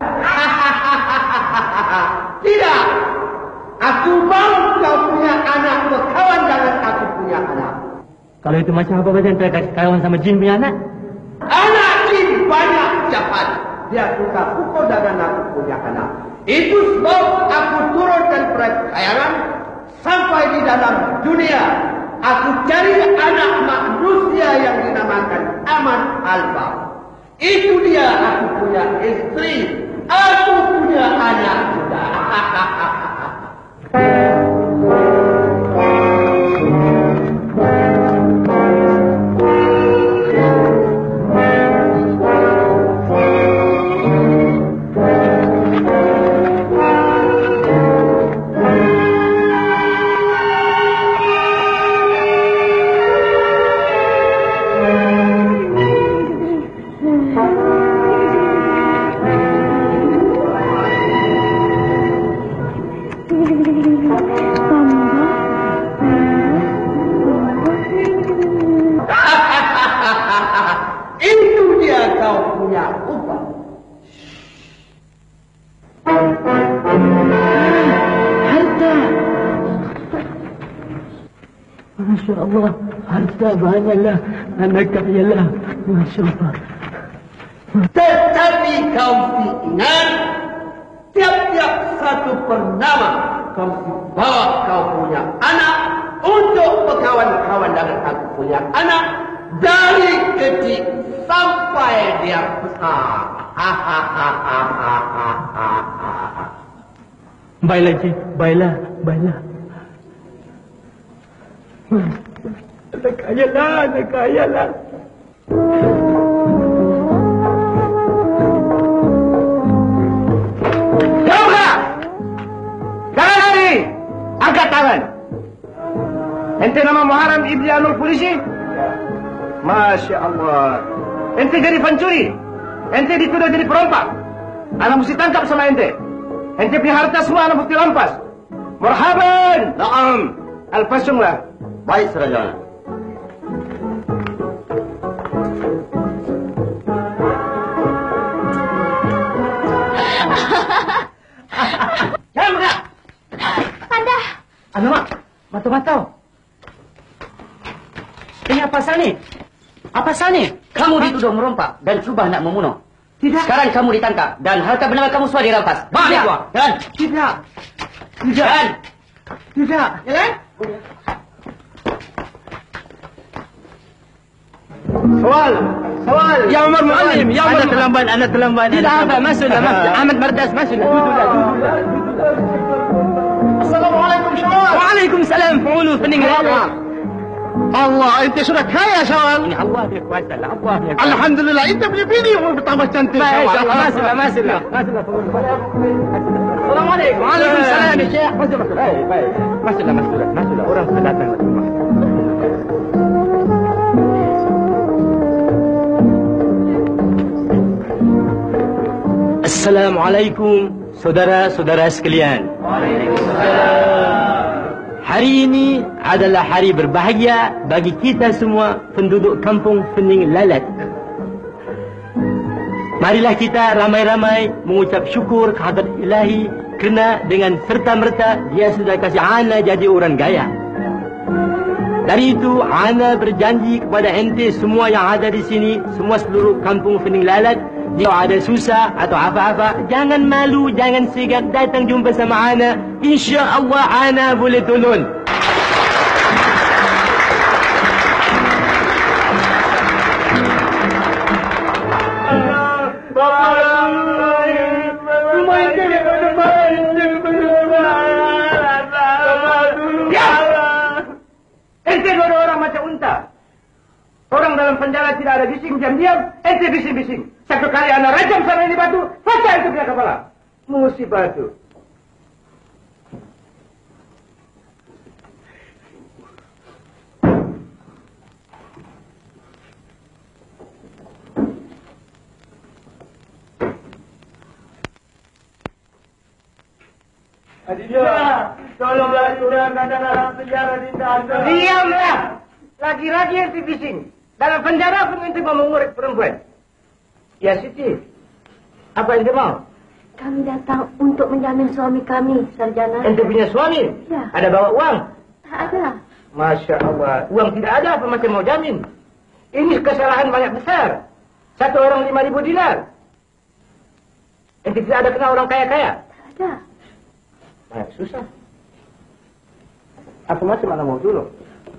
Tidak. Aku mau kau punya anak berkawan dengan aku punya anak. Kalau itu macam apa macam ente kawan sama Jin punya anak? Anak Jin banyak jahat. Dia suka pukul dengan aku punya anak. Itu sebab aku turunkan percayaan sampai di dalam dunia. Aku cari anak manusia yang dinamakan Ahmad Al-Bab. Itu dia aku punya istri. Aku punya anak juga. Itu dia kau punya upah. Harta. Masya Allah, harta banyaklah, anak kaya lah. Masya Allah. Tetapi kau ingat, tiap-tiap satu pernama kau bawa kau punya anak untuk berkawan-kawan dengan aku punya anak dari kecil sampai dia besar. Baiklah, Cik. Baiklah, baiklah. Anak kaya lah, anak kaya lah. Jangan lari! Angkat tangan! Ente nama Muharram Ibni Anul Polisi? Masya Allah. Ente jadi pencuri. Ente dituduh jadi perompak. Anak mesti tangkap sama ente. Ente punya harta semua anak mesti lampas. Marhaban! Naam. Alpasunglah. Baik, Sarjana. Jangan mereka! Panda! Alamak! Mata-mata! Ini apa sah ni? Apa sah ni? Kamu dituduh merompak dan cuba nak membunuh. Tidak. Sekarang kamu ditangkap dan harta bernama kamu semua dirampas. Balik keluar. Jalan. Tidak. Tidak. Jalan. Tidak. Jalan. Soal. Soal. Ya Umar Muallim, ya Umar. Anda terlambat, Anda terlambat. Tidak apa, masuklah, masuk. Ahmad Mardas, masuklah. Duduklah, duduklah. Assalamualaikum Syawal. Waalaikumsalam. Fa'ulu pening lala. Allah, ente sudah kaya Syawal. Ini Allah dia kuasa lah. Allah dia kuasa. Alhamdulillah, ente punya bini yang bertambah cantik Baik, Syawal. masuklah, masuklah. Masuklah. Assalamualaikum. Waalaikumsalam, ya Syekh. Masuk, masuk. Baik, baik. Masuklah, masuklah. Masuklah. Orang sudah datang semua. Assalamualaikum, saudara-saudara sekalian. Hari ini adalah hari berbahagia bagi kita semua penduduk kampung Fening Lalat. Marilah kita ramai-ramai mengucap syukur kehadrat Ilahi kerana dengan serta-merta dia sudah kasih ana jadi orang gaya. Dari itu, ana berjanji kepada ente semua yang ada di sini, semua seluruh kampung Fening Lalat, jika ada susah atau apa-apa, jangan malu, jangan segan, datang jumpa sama ana. InsyaAllah ana boleh tolong. Ente dua orang macam unta. Orang dalam penjara tidak ada bising, diam-diam, ente bising-bising. Satu kali anak rajam sama ini batu, pecah itu punya kepala. Musibah itu. Aditya, tolonglah curahkan dalam penjara di dalam. Diamlah. Lagi-lagi ente bising. Dalam penjara pun ente mau mengurut perempuan. Ya Siti, apa ente mau? Kami datang untuk menjamin suami kami, Sarjana. Ente punya suami? Ya. Ada bawa uang? Tak ada. Masya Allah, uang tidak ada apa macam mau jamin? Ini kesalahan banyak besar. Satu orang lima ribu dinar. Ente tidak ada kenal orang kaya-kaya? Tak ada. Banyak susah. Apa macam mana mau dulu?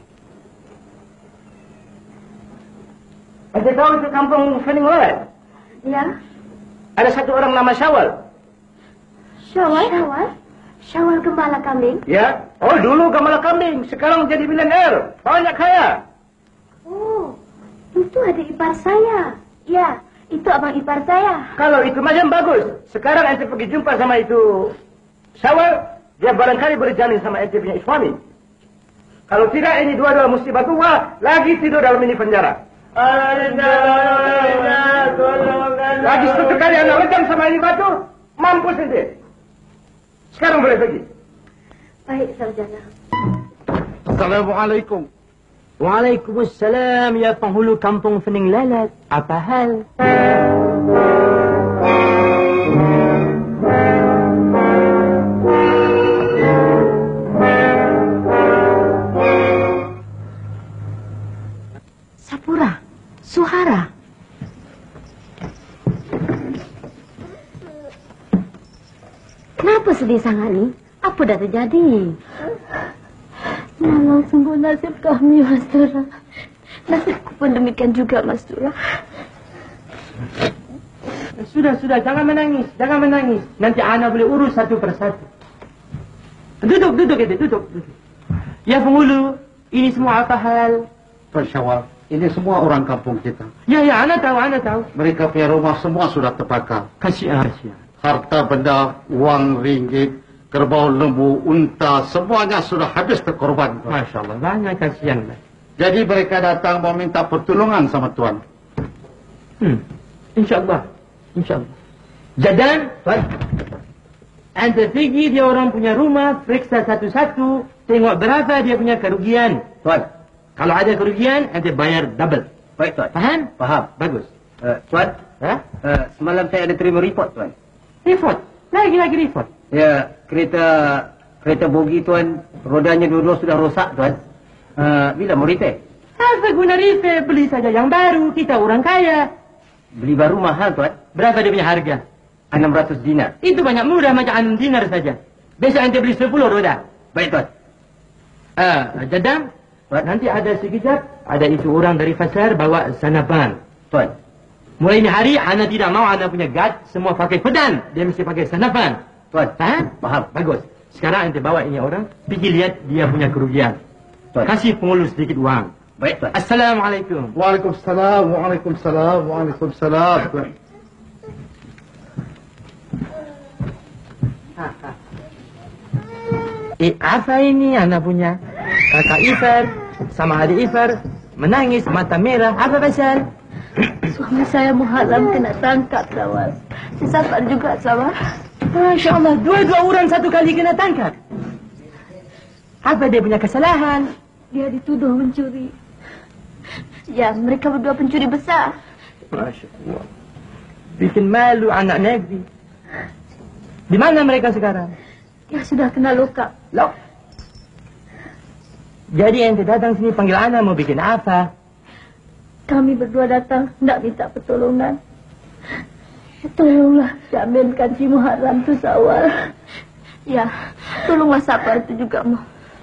Ente tahu itu kampung Fening Lalat? Ya. Ada satu orang nama Syawal. Syawal? Syawal? Syawal gembala kambing? Ya. Oh, dulu gembala kambing. Sekarang jadi milioner. Banyak kaya. Oh, itu ada ipar saya. Ya, itu abang ipar saya. Kalau itu macam bagus. Sekarang ente pergi jumpa sama itu Syawal. Dia barangkali berjalan sama ente punya suami. Kalau tidak, ini dua-dua musibah tua. Lagi tidur dalam ini penjara. Lagi satu kali anak rejam sama ini batu, mampus ente. Sekarang boleh pergi. Baik, Sarjana. Assalamualaikum. Waalaikumsalam, ya penghulu kampung Fening Lalat. Apa hal? Mastura, Suhara. Kenapa sedih sangat ni? Apa dah terjadi? Malang sungguh nasib kami, Mastura. Nasibku pun demikian juga, Mastura. Sudah, sudah. Jangan menangis. Jangan menangis. Nanti Ana boleh urus satu persatu. Duduk, duduk, itu, duduk, duduk. Ya, penghulu. Ini semua apa hal? Tuan Syawal, ini semua orang kampung kita. Ya, ya. Ana tahu, Ana tahu. Mereka punya rumah semua sudah terbakar. Kasihan, kasihan. Harta benda, wang ringgit, kerbau lembu, unta, semuanya sudah habis terkorban. Tuan. Masya Allah, banyak kasihan. Jadi mereka datang mau minta pertolongan sama Tuan. Hmm. InsyaAllah. InsyaAllah. Jadan, Tuan. Anda pergi dia orang punya rumah, periksa satu-satu, tengok berapa dia punya kerugian. Tuan. Kalau ada kerugian, anda bayar double. Baik, Tuan. Faham? Faham. Bagus. Uh, Tuan. Ha? Uh, semalam saya ada terima report, Tuan. Report? Lagi-lagi report? Ya, kereta kereta bogi, Tuan. Rodanya dua-dua sudah rosak, Tuan. Uh, bila mau repair? Apa guna repair? Beli saja yang baru. Kita orang kaya. Beli baru mahal, Tuan. Berapa dia punya harga? enam ratus dinar. Itu banyak mudah macam enam dinar saja. Besok anda beli sepuluh roda. Baik, Tuan. Ah, Jadam, nanti ada sekejap, ada itu orang dari pasar bawa sanapan. Tuan. Mulai ini hari, Ana tidak mau Ana punya guard semua pakai pedang. Dia mesti pakai sanapan. Tuan. Faham? Faham. Bagus. Sekarang anda bawa ini orang, pergi lihat dia punya kerugian. Tuan. Kasih penghulu sedikit uang. Baik, Tuan. Assalamualaikum. Waalaikumsalam, waalaikumsalam, waalaikumsalam. Tuan. Eh, apa ini anak punya? Kakak Ifar sama adik Ifar menangis mata merah. Apa pasal? Suami saya Muharram kena tangkap, Sawal. Si Safar juga, Sawal. Masya Allah, dua-dua orang satu kali kena tangkap. Apa dia punya kesalahan? Dia dituduh mencuri. Ya, mereka berdua pencuri besar. Masya Allah. Bikin malu anak negeri. Di mana mereka sekarang? Dia sudah kena luka. Loh. Jadi ente datang sini panggil anak mau bikin apa? Kami berdua datang tidak minta pertolongan. Tolonglah jaminkan si Muharram tu, Sawal. Ya, tolonglah Safar itu juga, mau.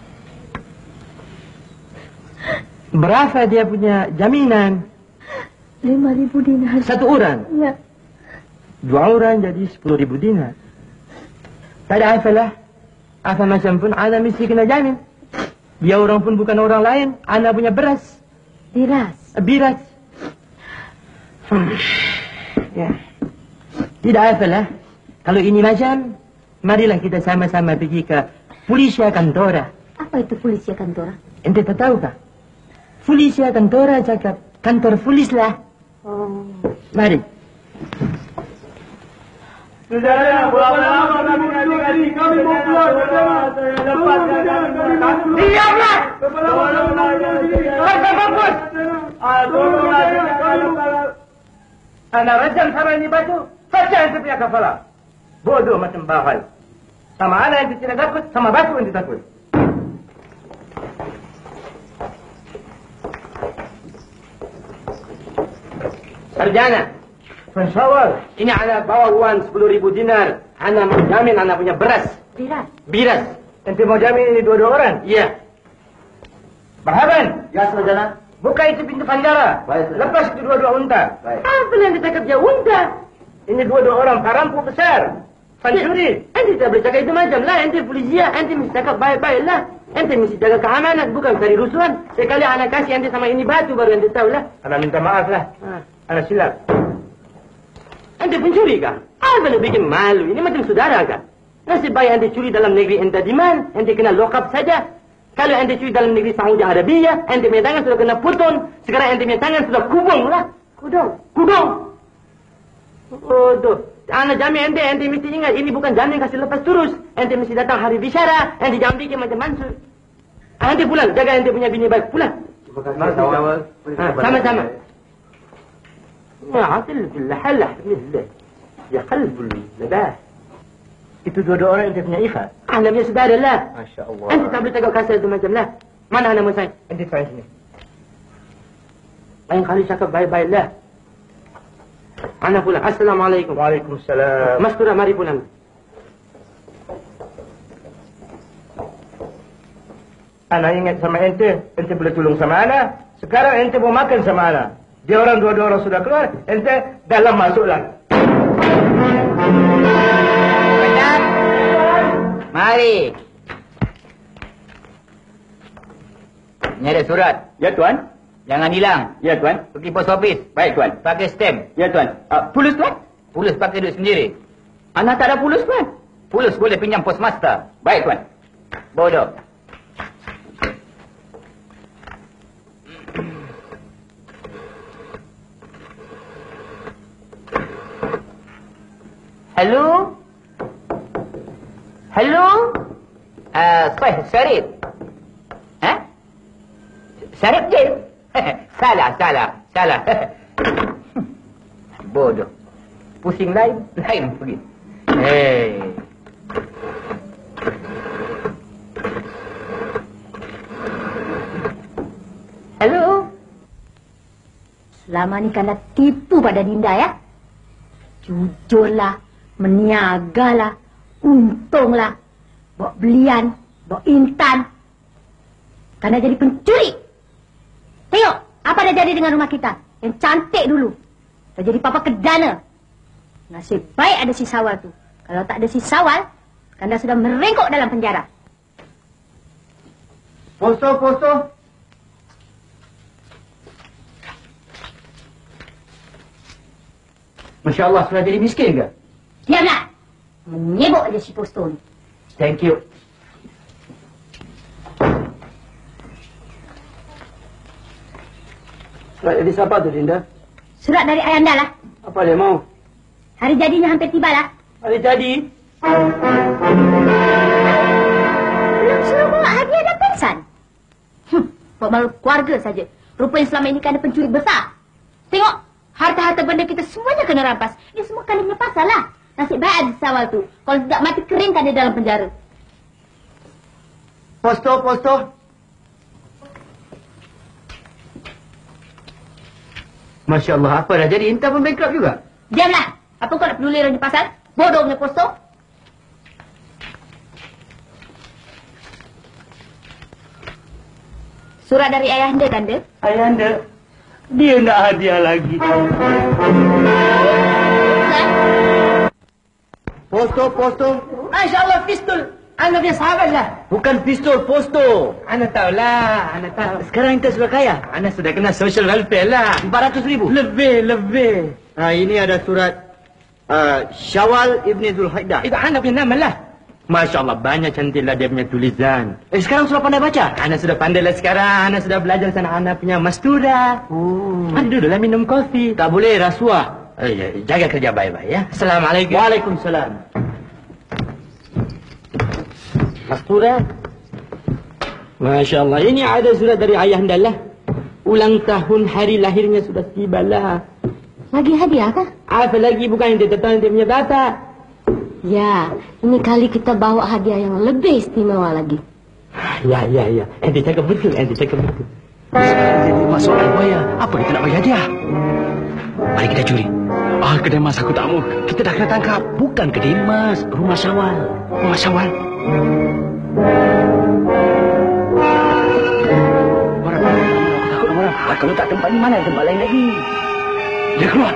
Berapa dia punya jaminan? Lima ribu dinar. Satu orang? Ya. Dua orang jadi sepuluh ribu dinar. Tak ada apalah. Apa macam pun, Ana mesti kena jamin. Dia orang pun bukan orang lain. Ana punya beras. Biras. Biras. Hmm. Ya. Tidak apalah. Kalau ini macam, marilah kita sama-sama pergi ke Polisia Kantora. Apa itu Polisia Kantora? Ente tak tahu kah? Polisia Kantora cakap kantor polis lah. Oh. Mari. Saudara, berapa lama kami ngaji-ngaji? Kami mau keluar bersama. Lepaskan kami. Diamlah! Bapak bagus. Anak rajam sama ini baju, saja yang punya kepala. Bodoh macam bahal. Sama anak yang tidak takut, sama batu yang ditakut. Sarjana, Pensawal, ini anak bawa uang sepuluh ribu dinar. Anak mau jamin anak punya beras. Biras. Biras. Ente mau jamin ini dua-dua orang? Iya. Marhaban. Ya, Sarjana. Buka itu pintu pandara. Baik, Lepas itu dua-dua unta. Baik. Apa yang ditangkap dia unta? Ini dua-dua orang perampok besar. Pencuri. Ente tidak boleh cakap itu macam lah. Ente polisia. Ente mesti cakap baik-baik lah. Ente mesti jaga keamanan. Bukan cari rusuhan. Sekali anak kasih ente sama ini batu baru ente tahu lah. Anak minta maaf lah. Ha. Anak silap. Ente pencuri kah? Apa yang bikin malu? Ini macam saudara kah? Nasib baik ente curi dalam negeri ente di mana? Ente kena lock up saja. Kalau ente curi dalam negeri Saudi Arabia, ente punya tangan sudah kena puton. Sekarang ente punya tangan sudah kubung lah. Kudung. Kudung. Waduh. Anak jamin ente, ente mesti ingat. Ini bukan jamin kasih lepas terus. Ente mesti datang hari bicara. Ente jangan bikin macam Mansur. Ente pulang. Jaga ente punya bini baik. Pulang. Terima kasih, Ha, sama-sama. Ya, atil billah halah. Billah. Ya qalbul labah. Itu dua-dua orang ente punya Ifah. Anak punya saudara lah. Masya Allah. Ente tak boleh tegak kasar itu macam lah. Mana anak Musai? Ente try sini. Lain kali cakap baik-baik lah. Ana pulang. Assalamualaikum. Waalaikumsalam. Mas Tura, mari pulang. Ana ingat sama ente, ente boleh tolong sama Ana. Sekarang ente mau makan sama Ana. Dia orang dua-dua orang sudah keluar, ente dalam masuklah. Benar. Mari. Ini ada surat. Ya, Tuan. Jangan hilang. Ya, Tuan. Pergi pos office. Baik, Tuan. Pakai stem. Ya, Tuan. Uh, pulus, Tuan? Pulus pakai duit sendiri. Anak tak ada pulus, Tuan. Pulus boleh pinjam pos master. Baik, Tuan. Bodoh. Halo? Halo? Uh, Syarif? Hah? Syarif je? salah, salah, salah. Bodoh. Pusing lain, lain pergi. Hei. Halo? Selama ni kena tipu pada Dinda ya? Jujurlah, meniagalah, untunglah. Bawa belian, bawa intan. Karena jadi pencuri. Tengok, apa dah jadi dengan rumah kita? Yang cantik dulu. Dah jadi papa kedana. Nasib baik ada si Sawal tu. Kalau tak ada si Sawal, Kanda sudah merengkok dalam penjara. Posto, posto. Masya Allah, sudah jadi miskin ke? Diamlah. Menyebok aja si posto ni. Thank you. Surat dari siapa tu, Dinda? Surat dari Ayanda lah. Apa dia mau? Hari jadinya hampir tiba lah. Hari jadi? Belum suruh bawa hadiah dan pensan. Hmm, buat malu keluarga saja. Rupanya selama ini kan ada pencuri besar. Tengok, harta-harta benda kita semuanya kena rampas. Ini semua kan punya pasal lah. Nasib baik ada Sawal tu. Kalau tidak mati kering kan dia dalam penjara. Posto, posto. Masya Allah, apa dah jadi? Intan pun bankrupt juga. Diamlah. Apa kau nak peduli orang di pasar? Bodoh punya posto. Surat dari ayahanda kan, dia? Ayahanda, dia nak hadiah lagi. Posto, posto. Masya Allah, pistol. Anda punya sahabat lah. Bukan pistol, posto. Anda tahulah, anda tahu. Sekarang kita sudah kaya. Anda sudah kena social welfare lah. empat ratus ribu. Lebih, lebih. Nah, ini ada surat uh, Syawal Ibni Zulhaidah. Itu anda punya nama lah. Masya Allah, banyak cantiklah dia punya tulisan. Eh, sekarang sudah pandai baca? Anda sudah pandai lah sekarang. Anda sudah belajar sana anda punya mastura. Oh. Anda duduklah minum kopi. Tak boleh rasuah. Oh, ya, jaga kerja baik-baik ya. Assalamualaikum. Waalaikumsalam. Mastura. Masya Allah, ini ada surat dari ayahanda lah. Ulang tahun hari lahirnya sudah tiba lah. Lagi hadiah kah? Apa lagi, bukan yang dia datang dia punya data. Ya, ini kali kita bawa hadiah yang lebih istimewa lagi. Ya, ya, ya. Ente cakap betul, ente cakap betul. Sekarang jadi masuk buaya. Apa kita nak bagi hadiah? Mari kita curi. Ah, kedai mas aku tak mau. Kita dah kena tangkap. Bukan kedai mas, rumah Syawal. Rumah Syawal. Marah, marah, aku takut marah. Ah, kalau tak tempat ni mana tempat lain lagi? Dia keluar.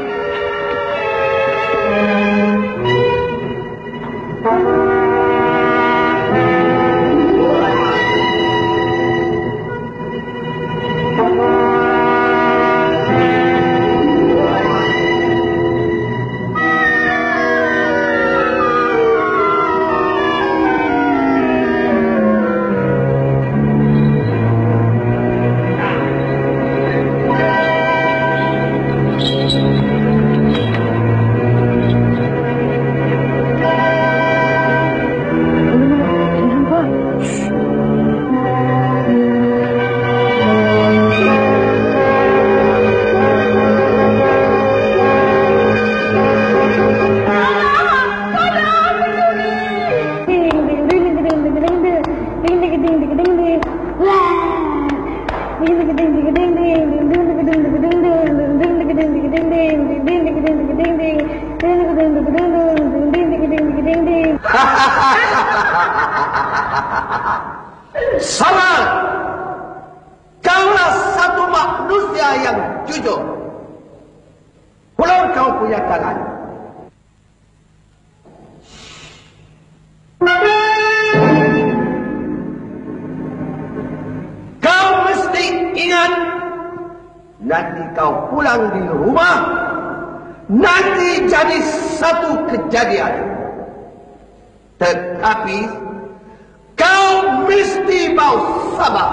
Sabar. Kaulah satu manusia yang jujur. Kalau kau punya tangan. Kau mesti ingat, nanti kau pulang di rumah, nanti jadi satu kejadian. Tetapi kau mesti mau sabar.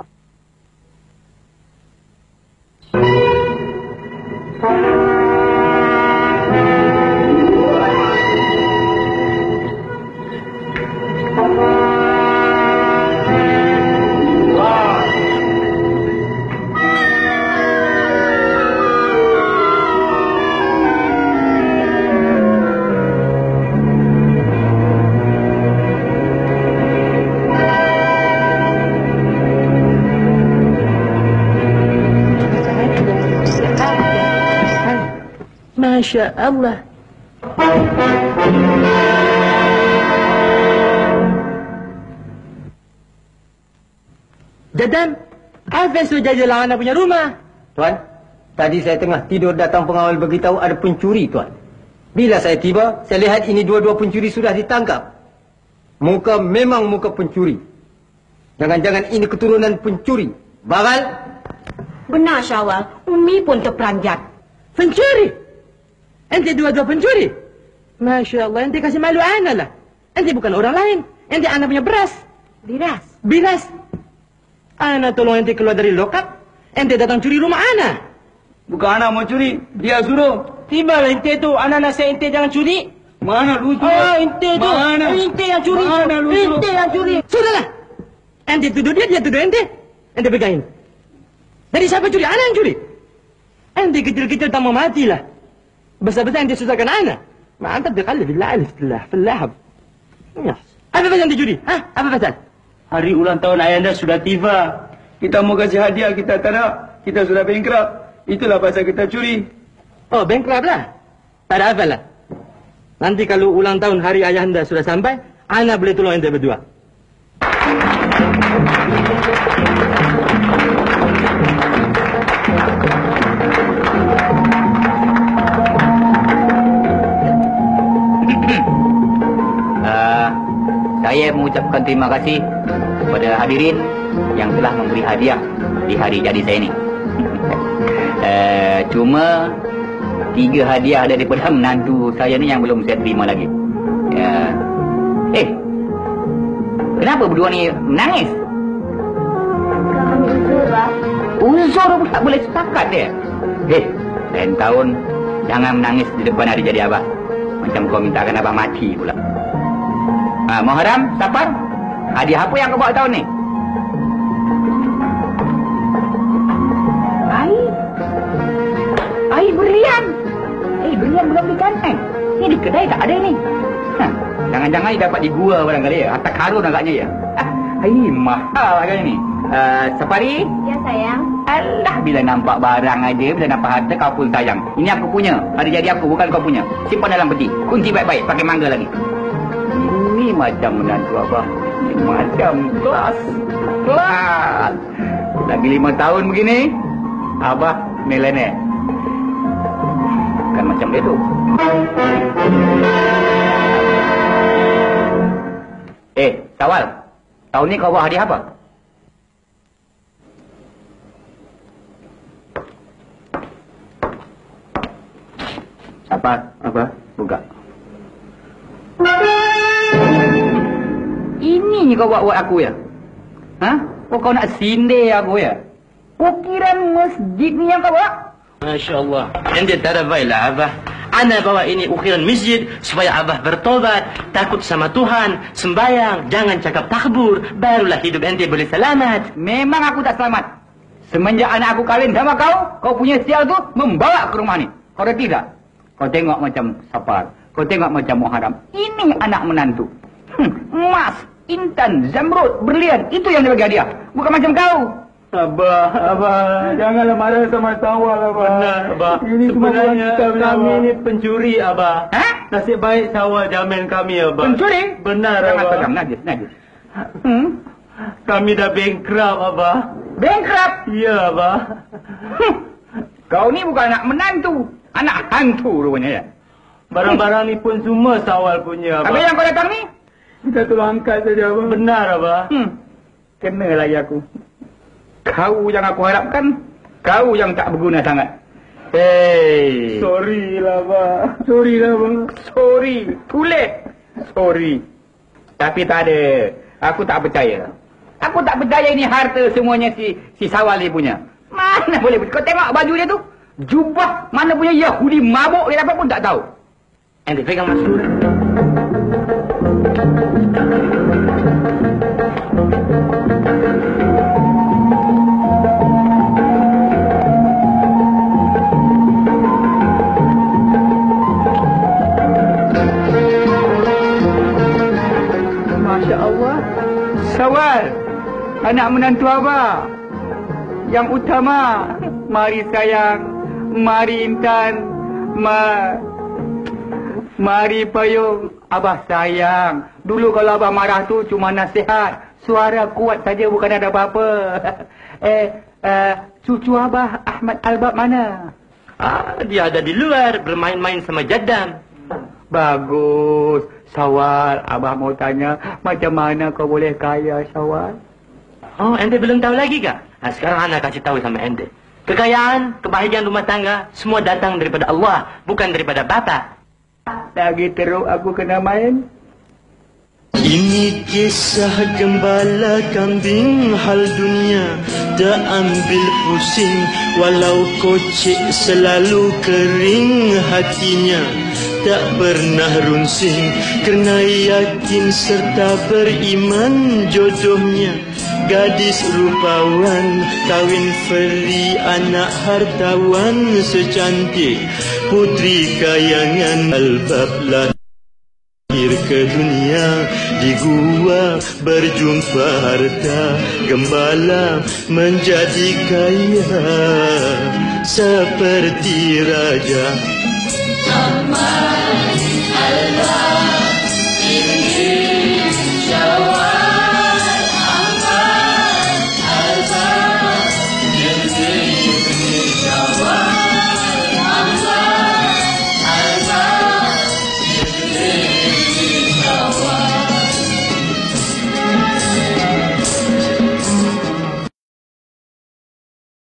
Masya Allah. Dadan, apa sudah jadi anak punya rumah? Tuan, tadi saya tengah tidur datang pengawal beritahu ada pencuri, Tuan. Bila saya tiba, saya lihat ini dua-dua pencuri sudah ditangkap. Muka memang muka pencuri. Jangan-jangan ini keturunan pencuri. Bagal? Benar, Syawal. Umi pun terperanjat. Pencuri? Ente dua-dua pencuri? Masya Allah, ente kasih malu ana lah. Ente bukan orang lain. Ente anak punya beras. Biras? Biras. Ana tolong ente keluar dari lokap. Ente datang curi rumah ana. Bukan anak mau curi, dia suruh. Tiba lah ente tu, anak nasihat ente jangan curi. Mana lucu? Oh, ente tu. Mana? Ente yang curi. Mana lucu? Ente yang curi. Sudahlah. Ente tuduh dia, dia tuduh ente. Ente pegangin. Dari siapa curi? Ana yang curi. Ente kecil-kecil tak mau mati lah. Besar-besar ente susahkan ana. Ma anta berkali billah alif billah fillahab. Ya. Apa pasal ente judi? Hah? Apa pasal? Hari ulang tahun ayanda sudah tiba. Kita mau kasih hadiah, kita tak nak. Kita sudah bankrupt. Itulah pasal kita curi. Oh, bankrupt lah. Tak ada apa lah. Nanti kalau ulang tahun hari ayahanda sudah sampai, ana boleh tolong ente berdua. Saya mengucapkan terima kasih kepada hadirin yang telah memberi hadiah di hari jadi saya ini. uh, cuma tiga hadiah daripada menantu saya ni yang belum saya terima lagi. Uh, eh, kenapa berdua ni menangis? Kami uzur lah. Uzur pun tak boleh setakat dia. Eh, lain tahun jangan menangis di depan hari jadi abah. Macam kau mintakan abah mati pula. Ha, Muharram, Safar, hadiah apa yang kau bawa tahun ni? Air. Air berlian. Eh, berlian belum diganteng. Ni di kedai tak ada ni. Ha, jangan-jangan dia dapat di gua barangkali ya. Harta karun agaknya ya. Ah, ini mahal agaknya ni. Uh, Safari? Ya, sayang. Alah, bila nampak barang aja, bila nampak harta kau pun sayang. Ini aku punya. Hari jadi aku, bukan kau punya. Simpan dalam peti. Kunci baik-baik, pakai mangga lagi. Ini macam menantu abah. Ini macam kelas. Kelas. Lagi lima tahun begini, abah milenar. Bukan macam dia tu. Eh, Tawal. Tahun ni kau bawa hadiah apa? Apa? Apa? Buka. Ini kau buat buat aku ya? Hah? Oh, kau nak sindir aku ya? Ukiran masjid ni yang kau buat? Masya Allah. Ente tak ada baiklah abah. Ana bawa ini ukiran masjid supaya abah bertobat, takut sama Tuhan, sembayang, jangan cakap takbur, barulah hidup ente boleh selamat. Memang aku tak selamat. Semenjak anak aku kahwin sama kau, kau punya sial tu membawa ke rumah ni. Kau dah tidak? Kau tengok macam Safar. Kau tengok macam Muharram. Ini anak menantu. Hmm, emas, intan, zamrud, berlian. Itu yang dia bagi hadiah. Bukan macam kau. Abah, Abah, janganlah marah sama Sawal, Abah. Benar, Abah. Ini Sebenarnya kita, kami Abah. ini pencuri, Abah. Hah? Nasib baik Sawal jamin kami, Abah. Pencuri? Benar, Jangan Abah. pegang, najis, najis. Hmm? Kami dah bankrupt, Abah. Bankrupt? Ya, Abah. Hmm. Kau ni bukan anak menantu, anak hantu rupanya ya. Barang-barang ni pun semua Sawal punya, Abah. Habis yang kau datang ni? Kita tolong angkat saja, Abah. Benar, Abah. Hmm. Kena lagi aku. Kau yang aku harapkan, kau yang tak berguna sangat. Hey. Sorry lah, Abah. Sorry lah, Abah. Sorry. Too late. Sorry. Tapi tak ada. Aku tak percaya. Aku tak percaya ini harta semuanya si si Sawal dia punya. Mana boleh? Kau tengok baju dia tu. Jubah mana punya Yahudi mabuk dia dapat pun tak tahu. Ente pegang Mastura. Masya Allah. Sawal, anak menantu Abah. Yang utama, mari sayang, mari intan, ma, mari payung. Abah sayang. Dulu kalau Abah marah tu cuma nasihat. Suara kuat saja bukan ada apa-apa. eh, uh, cucu Abah Ahmad Albab mana? Ah, dia ada di luar bermain-main sama Jadam. Bagus. Sawal, Abah mau tanya, macam mana kau boleh kaya, Sawal? Oh, ente belum tahu lagi kah? Nah, sekarang anak kasih tahu sama ente. Kekayaan, kebahagiaan rumah tangga, semua datang daripada Allah, bukan daripada bapa. Lagi teruk aku kena main. Ini kisah gembala kambing hal dunia. Tak ambil pusing walau kocik selalu kering hatinya. Tak pernah runsing kerana yakin serta beriman jodohnya. Gadis rupawan kawin feri anak hartawan secantik. Putri kayangan Albab lahir ke dunia. Di gua berjumpa harta gembala menjadi kaya seperti raja. Ahmad Albab.